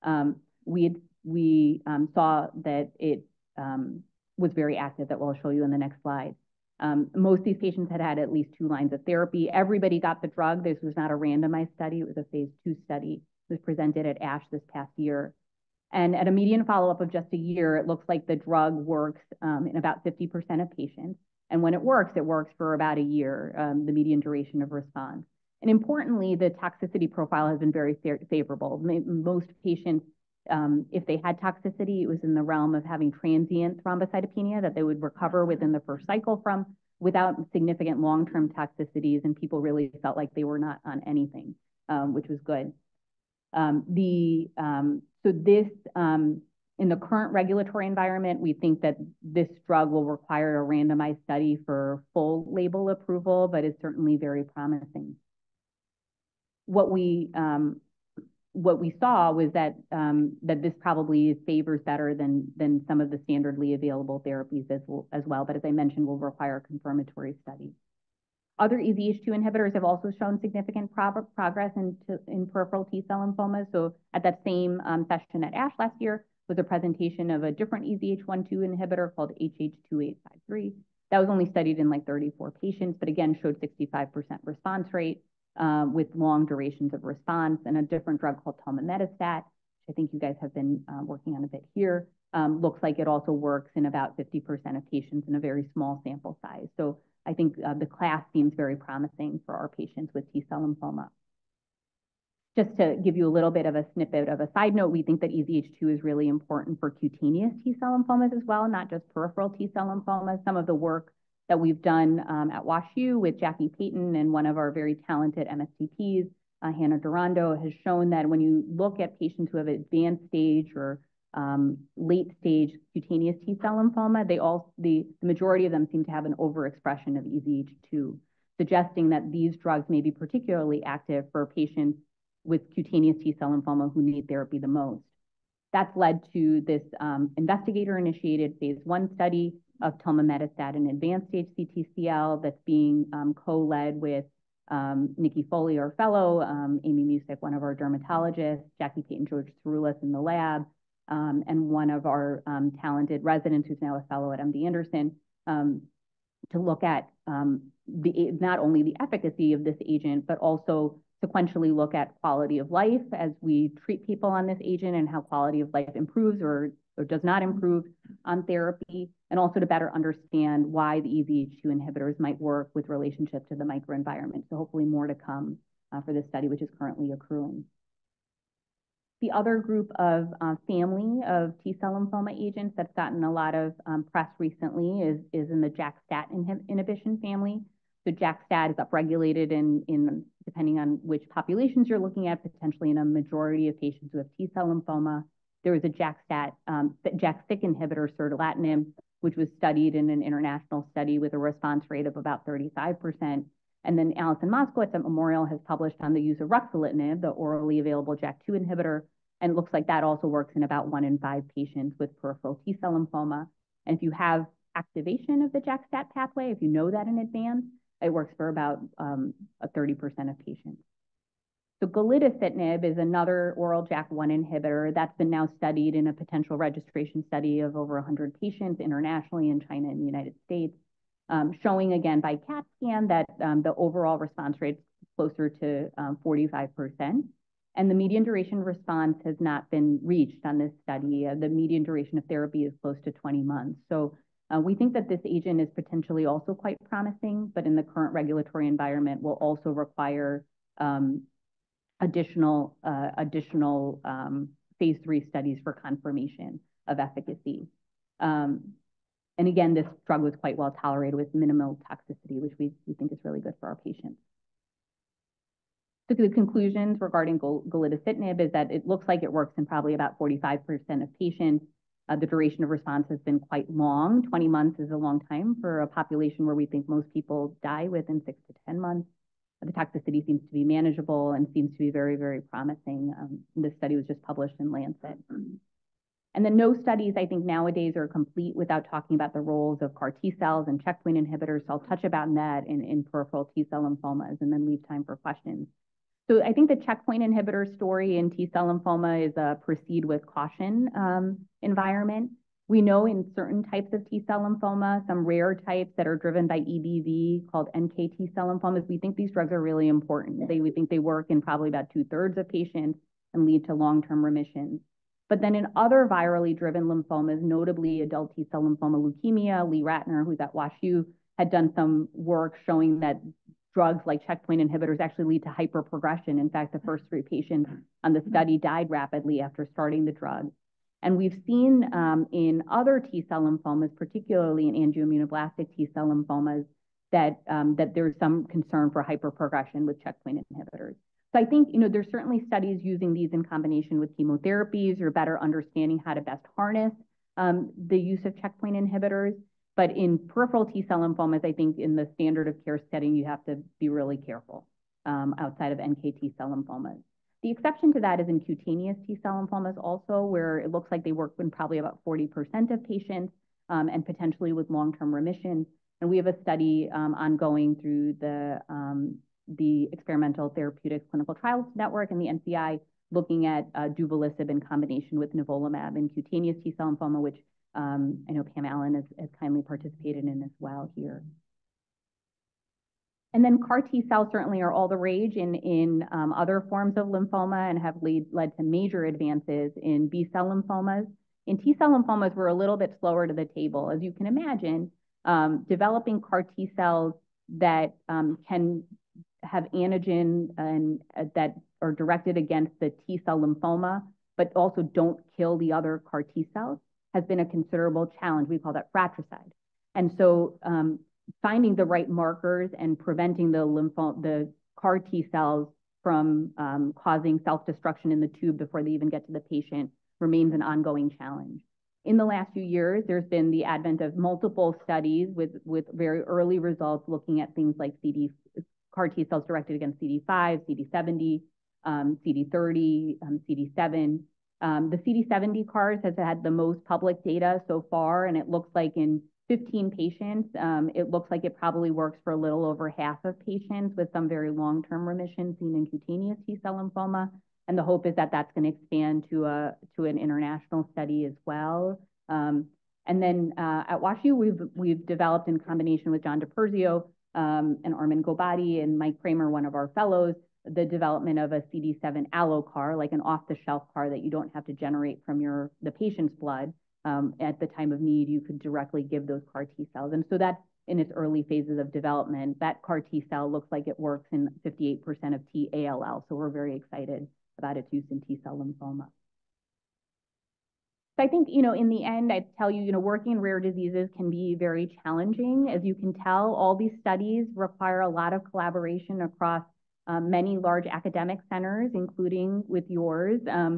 We saw that it was very active, that we'll show you in the next slide. Most of these patients had at least 2 lines of therapy. Everybody got the drug. This was not a randomized study. It was a phase 2 study. It was presented at ASH this past year. And at a median follow-up of just a year, it looks like the drug works in about 50% of patients. And when it works for about a year, the median duration of response. And importantly, the toxicity profile has been very favorable. Most patients, if they had toxicity, it was in the realm of having transient thrombocytopenia that they would recover within the first cycle from without significant long-term toxicities, and people really felt like they were not on anything, which was good. So this, in the current regulatory environment, we think that this drug will require a randomized study for full label approval, but is certainly very promising. What we saw was that this probably favors better than some of the standardly available therapies as well. But as I mentioned, will require a confirmatory study. Other EZH2 inhibitors have also shown significant progress in peripheral T-cell lymphomas. So at that same session at ASH last year was a presentation of a different EZH1/2 inhibitor called HH2853. That was only studied in like 34 patients, but again showed 65% response rate with long durations of response, and a different drug called tulmimetostat, which I think you guys have been working on a bit here, looks like it also works in about 50% of patients in a very small sample size. So I think the class seems very promising for our patients with T-cell lymphoma. Just to give you a little bit of a snippet of a side note, we think that EZH2 is really important for cutaneous T-cell lymphomas as well, not just peripheral T-cell lymphomas. Some of the work that we've done at WashU with Jackie Payton and one of our very talented MSCPs, Hannah Durando, has shown that when you look at patients who have advanced stage or late stage cutaneous T-cell lymphoma, the majority of them seem to have an overexpression of EZH2, suggesting that these drugs may be particularly active for patients with cutaneous T-cell lymphoma who need therapy the most. That's led to this investigator-initiated phase 1 study of tulmimetostat in advanced stage CTCL that's being co-led with Nikki Foley, our fellow, Amy Musick, one of our dermatologists, Jackie Payton, George Tsaroulis in the lab, and one of our talented residents who's now a fellow at MD Anderson, to look at not only the efficacy of this agent, but also sequentially look at quality of life as we treat people on this agent and how quality of life improves or does not improve on therapy, and also to better understand why the EZH2 inhibitors might work with relationship to the microenvironment. So hopefully more to come for this study, which is currently accruing. The other group of family of T-cell lymphoma agents that's gotten a lot of press recently is in the JAK-STAT inhibition family. So JAK-STAT is upregulated in depending on which populations you're looking at, potentially in a majority of patients who have T-cell lymphoma. There was a JAK-STAT, JAK-STIC inhibitor, sertolatinib, which was studied in an international study with a response rate of about 35%. And then Alison Moskowitz at Memorial has published on the use of ruxolitinib, the orally available JAK2 inhibitor, and it looks like that also works in about 1 in 5 patients with peripheral T-cell lymphoma. And if you have activation of the JAK-STAT pathway, if you know that in advance, it works for about 30% of patients. So galidicitinib is another oral JAK1 inhibitor that's been now studied in a potential registration study of over 100 patients internationally in China and the United States, showing again by CAT scan that the overall response rate is closer to 45%. And the median duration response has not been reached on this study. The median duration of therapy is close to 20 months. So we think that this agent is potentially also quite promising, but in the current regulatory environment will also require additional phase 3 studies for confirmation of efficacy. And again, this drug was quite well tolerated with minimal toxicity, which we think is really good for our patients. So the conclusions regarding galidicitinib is that it looks like it works in probably about 45% of patients. The duration of response has been quite long. 20 months is a long time for a population where we think most people die within 6 to 10 months. The toxicity seems to be manageable and seems to be very, very promising. This study was just published in Lancet. And then no studies, I think, nowadays are complete without talking about the roles of CAR T cells and checkpoint inhibitors. So I'll touch about that in peripheral T-cell lymphomas and then leave time for questions. So I think the checkpoint inhibitor story in T-cell lymphoma is a proceed with caution environment. We know in certain types of T-cell lymphoma, some rare types that are driven by EBV called NK T-cell lymphomas, we think these drugs are really important. We think they work in probably about 2/3 of patients and lead to long-term remissions. But then in other virally driven lymphomas, notably adult T-cell lymphoma leukemia, Lee Ratner, who's at WashU, had done some work showing that drugs like checkpoint inhibitors actually lead to hyperprogression. In fact, the first 3 patients on the study died rapidly after starting the drug. And we've seen in other T-cell lymphomas, particularly in angioimmunoblastic T-cell lymphomas, that there's some concern for hyperprogression with checkpoint inhibitors. So I think, there's certainly studies using these in combination with chemotherapies or better understanding how to best harness the use of checkpoint inhibitors. But in peripheral T-cell lymphomas, I think in the standard of care setting, you have to be really careful outside of NK T-cell lymphomas. The exception to that is in cutaneous T-cell lymphomas also, where it looks like they work in probably about 40% of patients and potentially with long-term remission. And we have a study ongoing through the Experimental Therapeutics Clinical Trials Network and the NCI looking at duvelisib in combination with nivolumab in cutaneous T-cell lymphoma, which I know Pam Allen has kindly participated in as well here. And then CAR T cells certainly are all the rage in other forms of lymphoma and have led to major advances in B-cell lymphomas In T-cell lymphomas, we're a little bit slower to the table. As you can imagine, developing CAR T-cells that can have antigen and that are directed against the T-cell lymphoma, but also don't kill the other CAR T-cells, has been a considerable challenge. We call that fratricide. And so finding the right markers and preventing the CAR T-cells from causing self-destruction in the tube before they even get to the patient remains an ongoing challenge. In the last few years, there's been the advent of multiple studies with very early results looking at things like CAR T cells directed against CD5, CD70, CD30, CD7. The CD70 CARs has had the most public data so far, and it looks like in 15 patients, it looks like it probably works for a little over half of patients with some very long-term remission seen in cutaneous T-cell lymphoma. And the hope is that that's going to expand to an international study as well. And then at WashU, we've developed in combination with John DiPerzio and Armin Gobadi and Mike Kramer, one of our fellows, the development of a CD7 allo CAR, like an off-the-shelf CAR that you don't have to generate from the patient's blood. At the time of need, you could directly give those CAR T cells. And so that's in its early phases of development. That CAR T cell looks like it works in 58% of T-ALL. So we're very excited about its use in T-cell lymphoma. So I think, in the end, I'd tell you, working in rare diseases can be very challenging. As you can tell, all these studies require a lot of collaboration across many large academic centers, including with yours.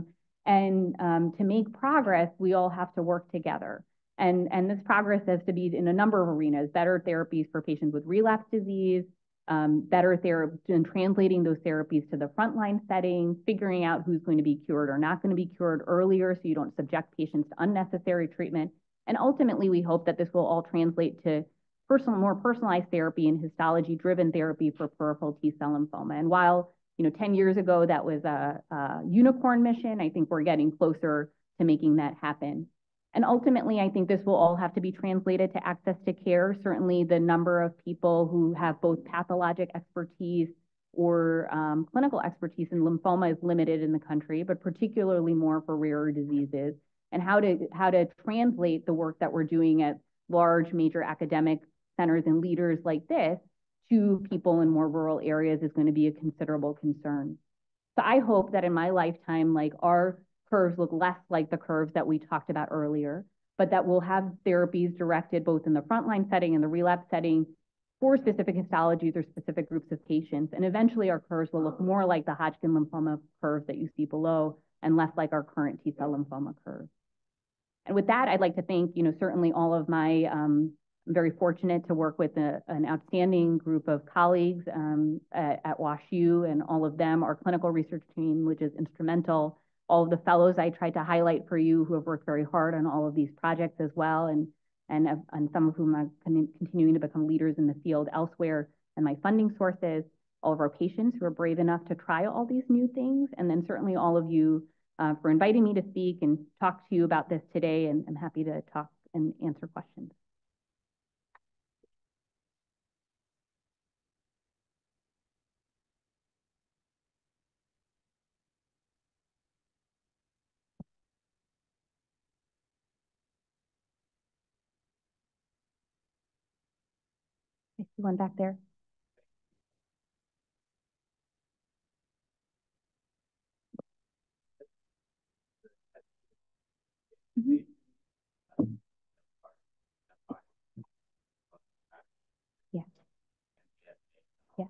And to make progress, we all have to work together. And this progress has to be in a number of arenas: better therapies for patients with relapse disease, better therapy in translating those therapies to the frontline setting, figuring out who's going to be cured or not going to be cured earlier so you don't subject patients to unnecessary treatment. And ultimately, we hope that this will all translate to more personalized therapy and histology-driven therapy for peripheral T-cell lymphoma. And while 10 years ago that was a unicorn mission, I think we're getting closer to making that happen. And ultimately, I think this will all have to be translated to access to care. Certainly, the number of people who have both pathologic expertise or clinical expertise in lymphoma is limited in the country, but particularly more for rarer diseases. And how to translate the work that we're doing at large major academic centers and leaders like this to people in more rural areas is going to be a considerable concern. So I hope that in my lifetime, like our curves look less like the curves that we talked about earlier, but that we'll have therapies directed both in the frontline setting and the relapse setting for specific histologies or specific groups of patients. And eventually our curves will look more like the Hodgkin lymphoma curve that you see below and less like our current T-cell lymphoma curve. And with that, I'd like to thank, certainly all of my, I'm very fortunate to work with an outstanding group of colleagues at WashU, and all of them, our clinical research team, which is instrumental, all of the fellows I tried to highlight for you who have worked very hard on all of these projects as well, and some of whom are continuing to become leaders in the field elsewhere, and my funding sources, all of our patients who are brave enough to try all these new things, and then certainly all of you for inviting me to speak and talk to you about this today, and I'm happy to talk and answer questions. I see one back there. Mm-hmm. Yeah. Yeah.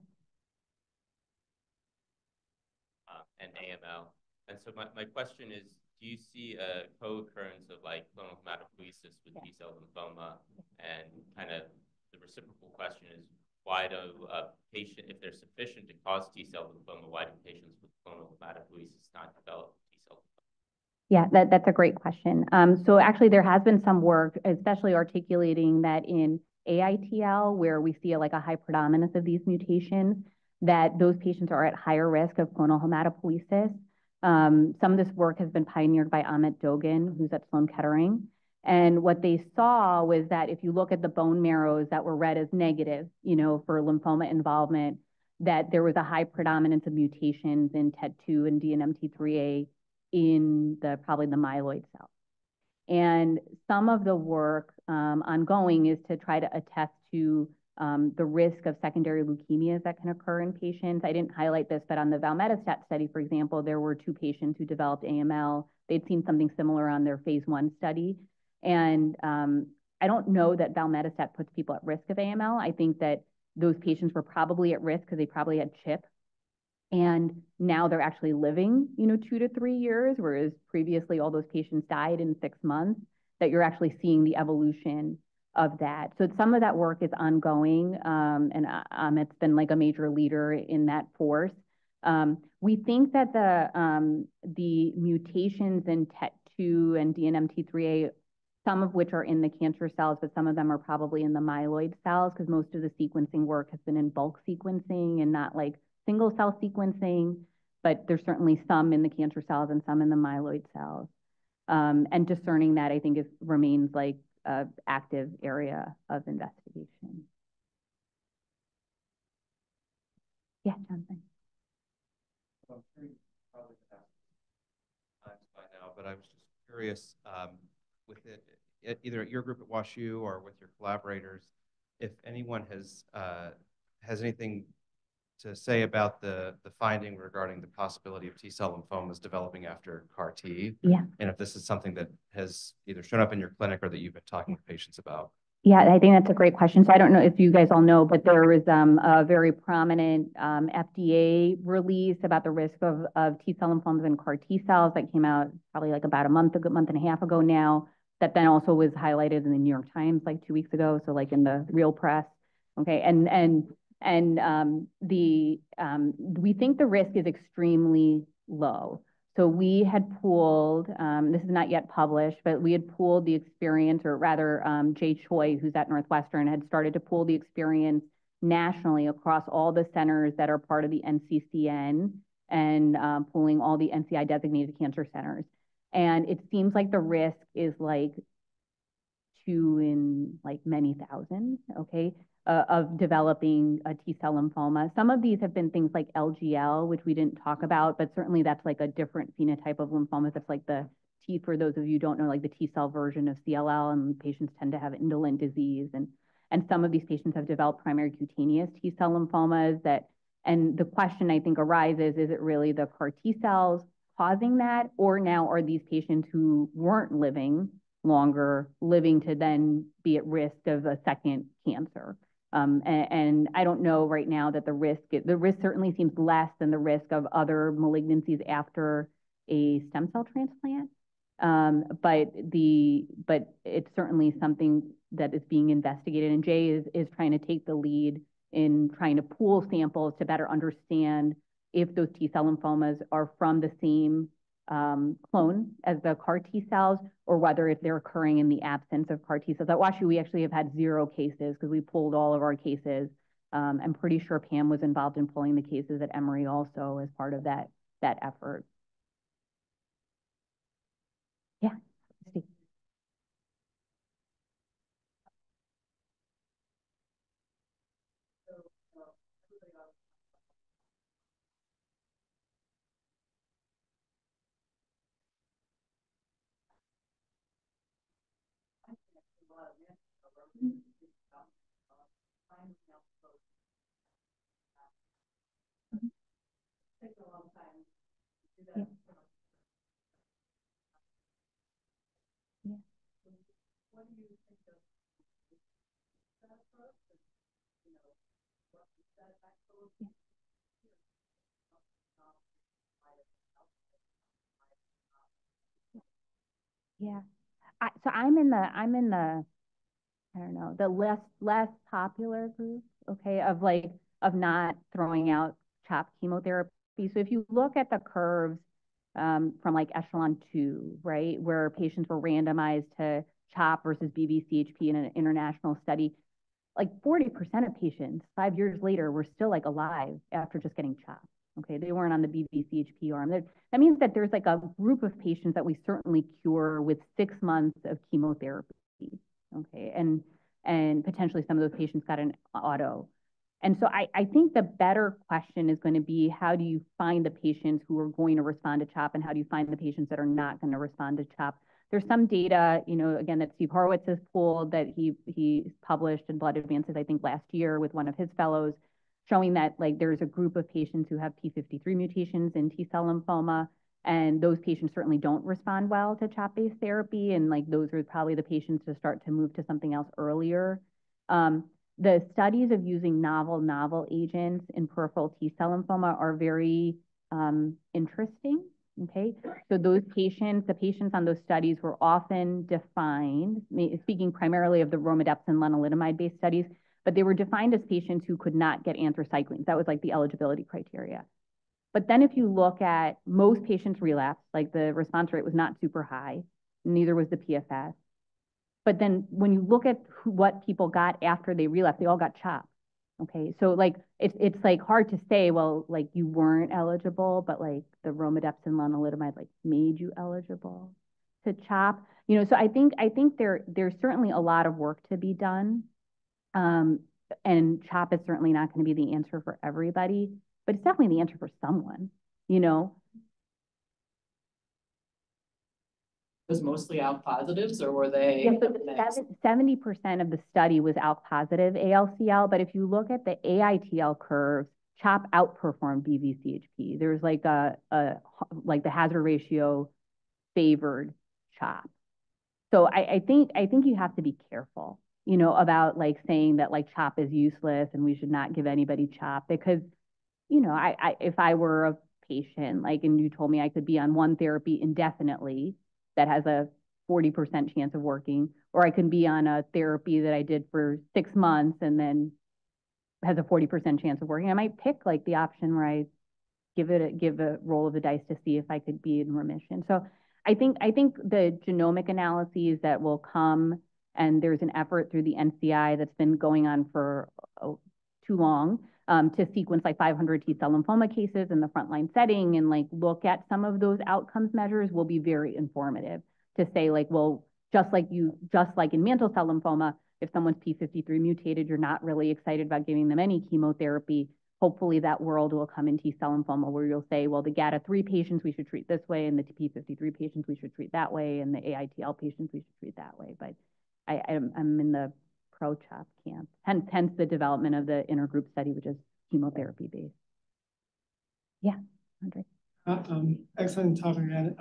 And AML. And so my question is, do you see a co-occurrence of like clonal hematopoiesis with T-cell lymphoma? And kind of the reciprocal question is, why do patients, if they're sufficient to cause T-cell lymphoma, why do patients with clonal hematopoiesis not develop T-cell lymphoma? Yeah, that's a great question. So actually there has been some work, especially articulating that in AITL, where we see like a high predominance of these mutations, that those patients are at higher risk of clonal hematopoiesis. Some of this work has been pioneered by Amit Dogan, who's at Sloan Kettering. And what they saw was that if you look at the bone marrows that were read as negative, for lymphoma involvement, that there was a high predominance of mutations in TET2 and DNMT3A in probably the myeloid cell. And some of the work ongoing is to try to attest to the risk of secondary leukemias that can occur in patients. I didn't highlight this, but on the valmetastat study, for example, there were 2 patients who developed AML. They'd seen something similar on their phase 1 study. And I don't know that valmetastat puts people at risk of AML. I think that those patients were probably at risk because they probably had CHIP. And now they're actually living, 2 to 3 years, whereas previously all those patients died in 6 months, that you're actually seeing the evolution of that. So some of that work is ongoing, and Amit's been like a major leader in that force. We think that the mutations in TET2 and DNMT3A, some of which are in the cancer cells, but some of them are probably in the myeloid cells, because most of the sequencing work has been in bulk sequencing and not like single cell sequencing, but there's certainly some in the cancer cells and some in the myeloid cells. And discerning that, I think, remains like an active area of investigation. Yeah, Jonathan. Well, I'm sure you probably been asked times by now, but I was just curious, with it, either at your group at WashU or with your collaborators, if anyone has anything to say about the finding regarding the possibility of T-cell lymphomas developing after CAR-T, Yeah. and if this is something that has either shown up in your clinic or that you've been talking to patients about. Yeah, I think that's a great question. So I don't know if you guys all know, but there was a very prominent FDA release about the risk of T-cell lymphomas and CAR-T cells that came out probably like about a month and a half ago now, that then also was highlighted in the New York Times like 2 weeks ago, so like in the real press. Okay, and we think the risk is extremely low. So we had pooled, this is not yet published, but we had pooled the experience, or rather Jay Choi, who's at Northwestern, had started to pool the experience nationally across all the centers that are part of the NCCN and pooling all the NCI designated cancer centers. And it seems like the risk is like 2 in like many thousands, okay, of developing a T-cell lymphoma. Some of these have been things like LGL, which we didn't talk about, but certainly that's like a different phenotype of lymphoma. That's like the T, for those of you who don't know, like the T-cell version of CLL, and patients tend to have indolent disease. And some of these patients have developed primary cutaneous T-cell lymphomas and the question I think arises, is it really the CAR T-cells causing that, or now are these patients who weren't living longer living to then be at risk of a second cancer? And I don't know right now that the risk certainly seems less than the risk of other malignancies after a stem cell transplant. But it's certainly something that is being investigated, and Jay is trying to take the lead in trying to pool samples to better understand if those T-cell lymphomas are from the same clone as the CAR T cells, or whether if they're occurring in the absence of CAR T cells. At WashU, we actually have had 0 cases because we pulled all of our cases. I'm pretty sure Pam was involved in pulling the cases at Emory also as part of that effort. Yeah, Steve. Yeah. Yeah. What do you think of that approach? Yeah. So I'm in the I don't know, the less popular group, okay, of not throwing out CHOP chemotherapy. So if you look at the curves from like echelon 2, right, where patients were randomized to CHOP versus BVCHP in an international study, like 40% of patients 5 years later were still like alive after just getting CHOP. Okay, they weren't on the BVCHP arm. That means that there's like a group of patients that we certainly cure with 6 months of chemotherapy. Okay, and potentially some of those patients got an auto. And so I think the better question is going to be, how do you find the patients who are going to respond to CHOP, and how do you find the patients that are not going to respond to CHOP? There's some data, you know, again, that Steve Horowitz has pulled that he published in Blood Advances, I think last year with one of his fellows, showing that like there's a group of patients who have P53 mutations in T-cell lymphoma, and those patients certainly don't respond well to CHOP-based therapy, and like those are probably the patients to start to move to something else earlier. The studies of using novel agents in peripheral T-cell lymphoma are very interesting. Okay, so those patients, the patients on those studies were often defined, speaking primarily of the romidepsin lenalidomide-based studies, but they were defined as patients who could not get anthracyclines. That was like the eligibility criteria. But then if you look at most patients relapsed, like the response rate was not super high, neither was the PFS. But then when you look at what people got after they relapsed, they all got CHOP. Okay, so like it's like hard to say, well, like you weren't eligible, but like the romidepsin lenalidomide like made you eligible to CHOP. You know, so I think there's certainly a lot of work to be done. And CHOP is certainly not going to be the answer for everybody, but it's definitely the answer for someone, you know. Was mostly ALK positives, or were they? Yeah, so 70% of the study was ALK positive ALCL, but if you look at the AITL curves, CHOP outperformed BV-CHP. There's like like the hazard ratio favored CHOP. So I think you have to be careful, you know, about like saying that like CHOP is useless and we should not give anybody CHOP, because, you know, if I were a patient, like, and you told me I could be on one therapy indefinitely that has a 40% chance of working, or I can be on a therapy that I did for 6 months and then has a 40% chance of working, I might pick like the option where I give a roll of the dice to see if I could be in remission. So I think the genomic analyses that will come, and there's an effort through the NCI that's been going on for too long, to sequence like 500 T-cell lymphoma cases in the frontline setting and like look at some of those outcomes measures will be very informative to say like, well, just like in mantle cell lymphoma, if someone's P53 mutated, you're not really excited about giving them any chemotherapy. Hopefully that world will come in T-cell lymphoma where you'll say, well, the GATA3 patients we should treat this way, and the P53 patients we should treat that way, and the AITL patients we should treat that way. But I'm in the pro-CHOP camp, hence the development of the intergroup study, which is chemotherapy based. Yeah, Andre. Excellent topic, Ed.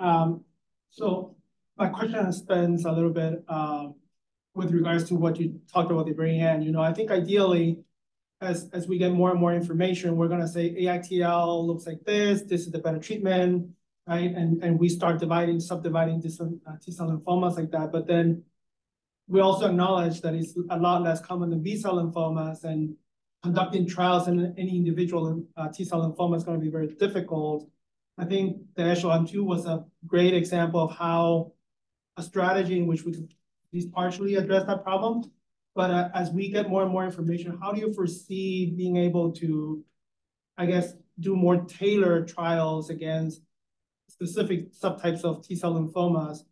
So my question spends a little bit with regards to what you talked about the very end. You know, I think ideally, as we get more and more information, we're going to say AITL looks like this is the better treatment, right? And we start subdividing different T-cell lymphomas like that. But then we also acknowledge that it's a lot less common than B-cell lymphomas, and conducting trials in any individual T-cell lymphoma is going to be very difficult. I think the Echelon 2 was a great example of how a strategy in which we could at least partially address that problem. But as we get more and more information, how do you foresee being able to, I guess, do more tailored trials against specific subtypes of T-cell lymphomas,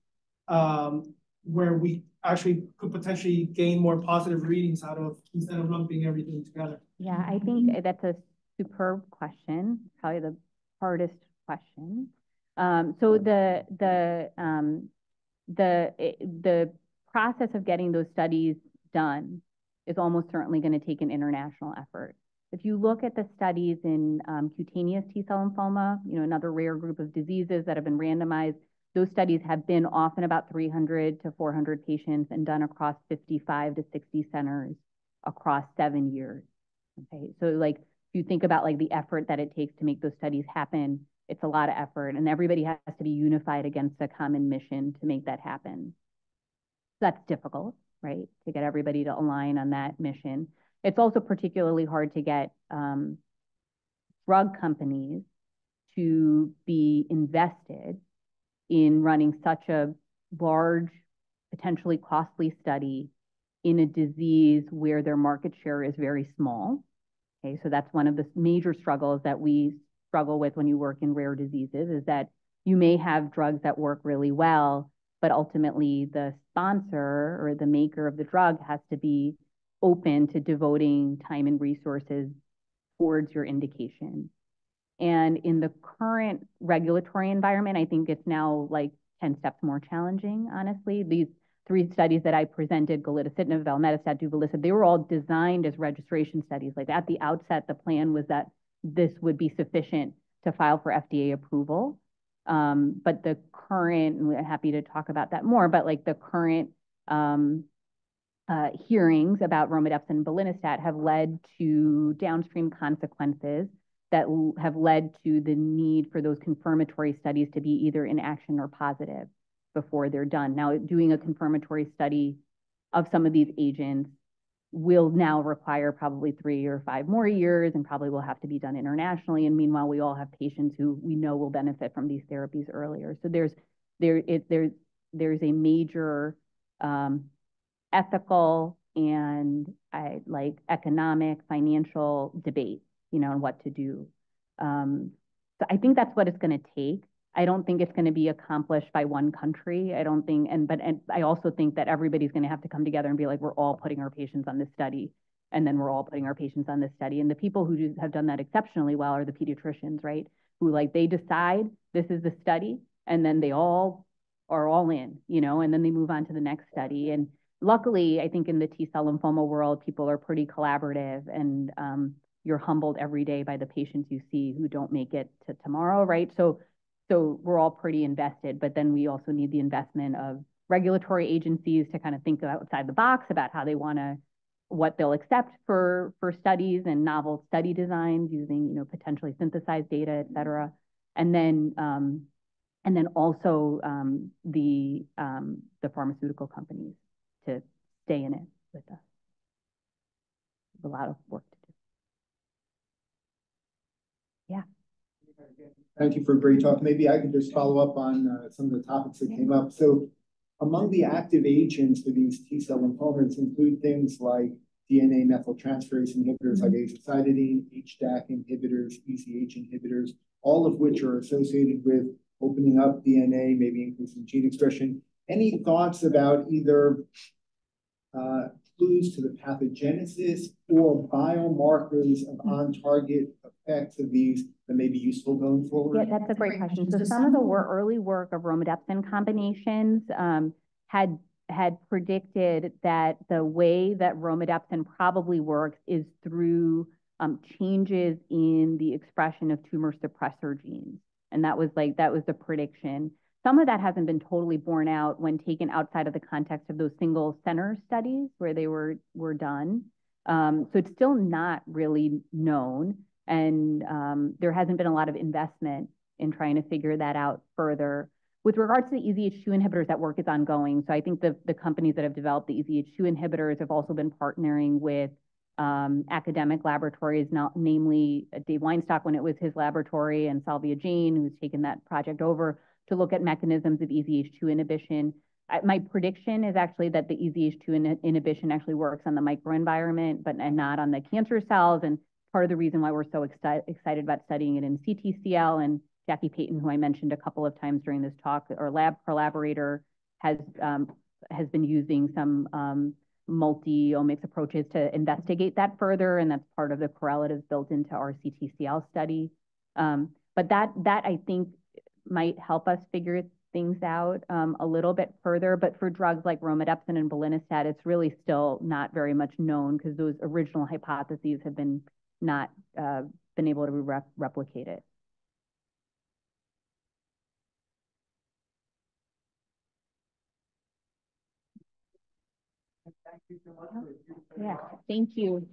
where we actually could potentially gain more positive readings out of, instead of lumping everything together? Yeah, I think that's a superb question, probably the hardest question. So the process of getting those studies done is almost certainly going to take an international effort. If you look at the studies in cutaneous T-cell lymphoma, you know, another rare group of diseases that have been randomized, those studies have been often about 300 to 400 patients and done across 55 to 60 centers across 7 years. Okay, so like if you think about like the effort that it takes to make those studies happen, it's a lot of effort, and everybody has to be unified against a common mission to make that happen. That's difficult, right? To get everybody to align on that mission. It's also particularly hard to get drug companies to be invested in running such a large, potentially costly study in a disease where their market share is very small. Okay, so that's one of the major struggles that we struggle with when you work in rare diseases, is that you may have drugs that work really well, but ultimately the sponsor or the maker of the drug has to be open to devoting time and resources towards your indication. And in the current regulatory environment, I think it's now like 10 steps more challenging, honestly. These 3 studies that I presented, golidocitinib, valemetostat, duvelisib, they were all designed as registration studies. Like at the outset, the plan was that this would be sufficient to file for FDA approval. But the current, and we're happy to talk about that more, but like the current hearings about romidepsin and belinostat have led to downstream consequences that have led to the need for those confirmatory studies to be either in action or positive before they're done. Now, doing a confirmatory study of some of these agents will now require probably 3 or 5 more years and probably will have to be done internationally. And meanwhile, we all have patients who we know will benefit from these therapies earlier. So there's a major ethical and like economic, financial debate, on what to do. So I think that's what it's going to take. I don't think it's going to be accomplished by one country. I don't think, and I also think that everybody's going to have to come together and be like, we're all putting our patients on this study, and then we're all putting our patients on this study. And the people who have done that exceptionally well are the pediatricians, right? Who they decide this is the study, and then they all are all in, and then they move on to the next study. And luckily, I think in the T-cell lymphoma world, people are pretty collaborative, and you're humbled every day by the patients you see who don't make it to tomorrow, right? So we're all pretty invested, but then we also need the investment of regulatory agencies to kind of think outside the box about how they what they'll accept for studies and novel study designs using, potentially synthesized data, et cetera. And then also the pharmaceutical companies to stay in it with us. There's a lot of work to do. Yeah. Thank you for a great talk. Maybe I can just follow up on some of the topics that came up. So among the active agents for these T-cell lymphomas include things like DNA methyltransferase inhibitors like azacitidine, HDAC inhibitors, EZH inhibitors, all of which are associated with opening up DNA, maybe increasing gene expression. Any thoughts about either clues to the pathogenesis or biomarkers of on-target effects of these that may be useful going forward? Yeah, that's a great question. So some of the early work of romidepsin combinations had predicted that the way that romidepsin probably works is through changes in the expression of tumor suppressor genes. And that was the prediction. Some of that hasn't been totally borne out when taken outside of the context of those single center studies where they were done. So it's still not really known. And there hasn't been a lot of investment in trying to figure that out further. With regards to the EZH2 inhibitors, that work is ongoing. So I think the companies that have developed the EZH2 inhibitors have also been partnering with academic laboratories, namely Dave Weinstock when it was his laboratory, and Salvia Jain, who's taken that project over to look at mechanisms of EZH2 inhibition. My prediction is actually that the EZH2 inhibition actually works on the microenvironment, and not on the cancer cells. And part of the reason why we're so excited about studying it in CTCL, and Jackie Payton, who I mentioned a couple of times during this talk, our lab collaborator, has been using some multi-omics approaches to investigate that further, and that's part of the correlatives built into our CTCL study. But that I think might help us figure things out a little bit further. But for drugs like romidepsin and belinostat, it's really still not very much known because those original hypotheses have been not been able to be replicated. Thank you so much. Yeah, thank you.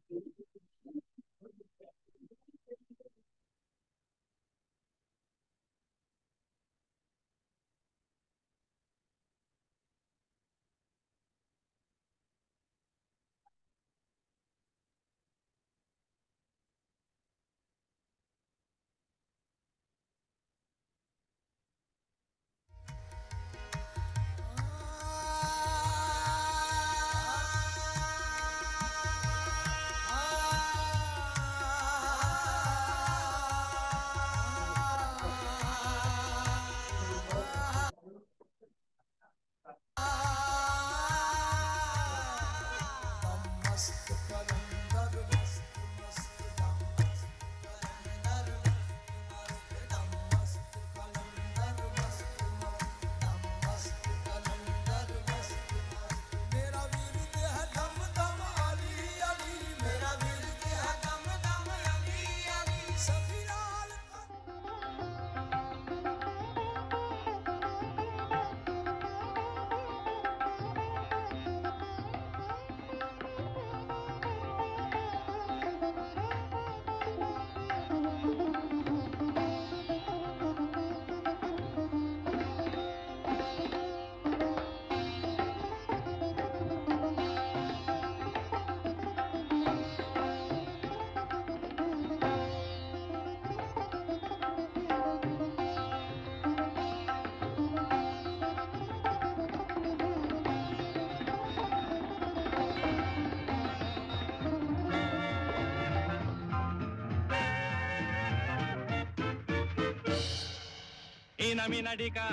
Ina minadika,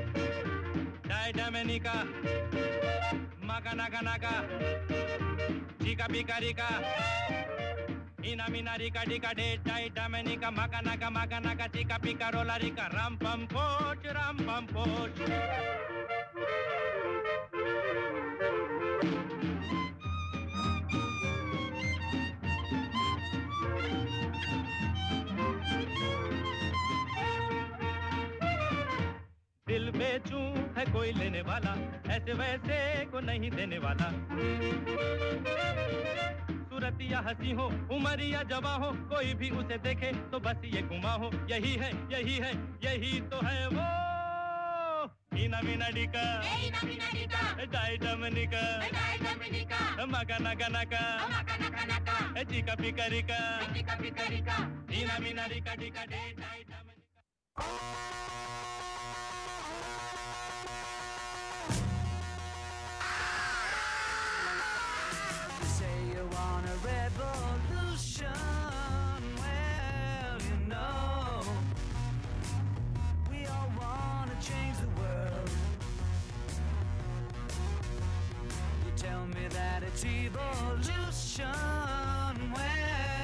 Daidamenika, Makanakanaka, Chika Pikarika, Ina minarika dika de Daidamenika, Makanaka, Makanaka, Chika Picarolarika, Rampam Poch, Rampam Poch. दिल बेचूं है कोई लेने वाला ऐसे वैसे को नहीं देने वाला सूरतिया हंसी हो उमरिया जवा हो कोई भी उसे देखे तो बस ये गुमा हो यही है यही तो है वो ina minadika Daidamenika Makanakanaka Chika Pikarika ina minadika dika de Daidamenika. It's evolution. Well,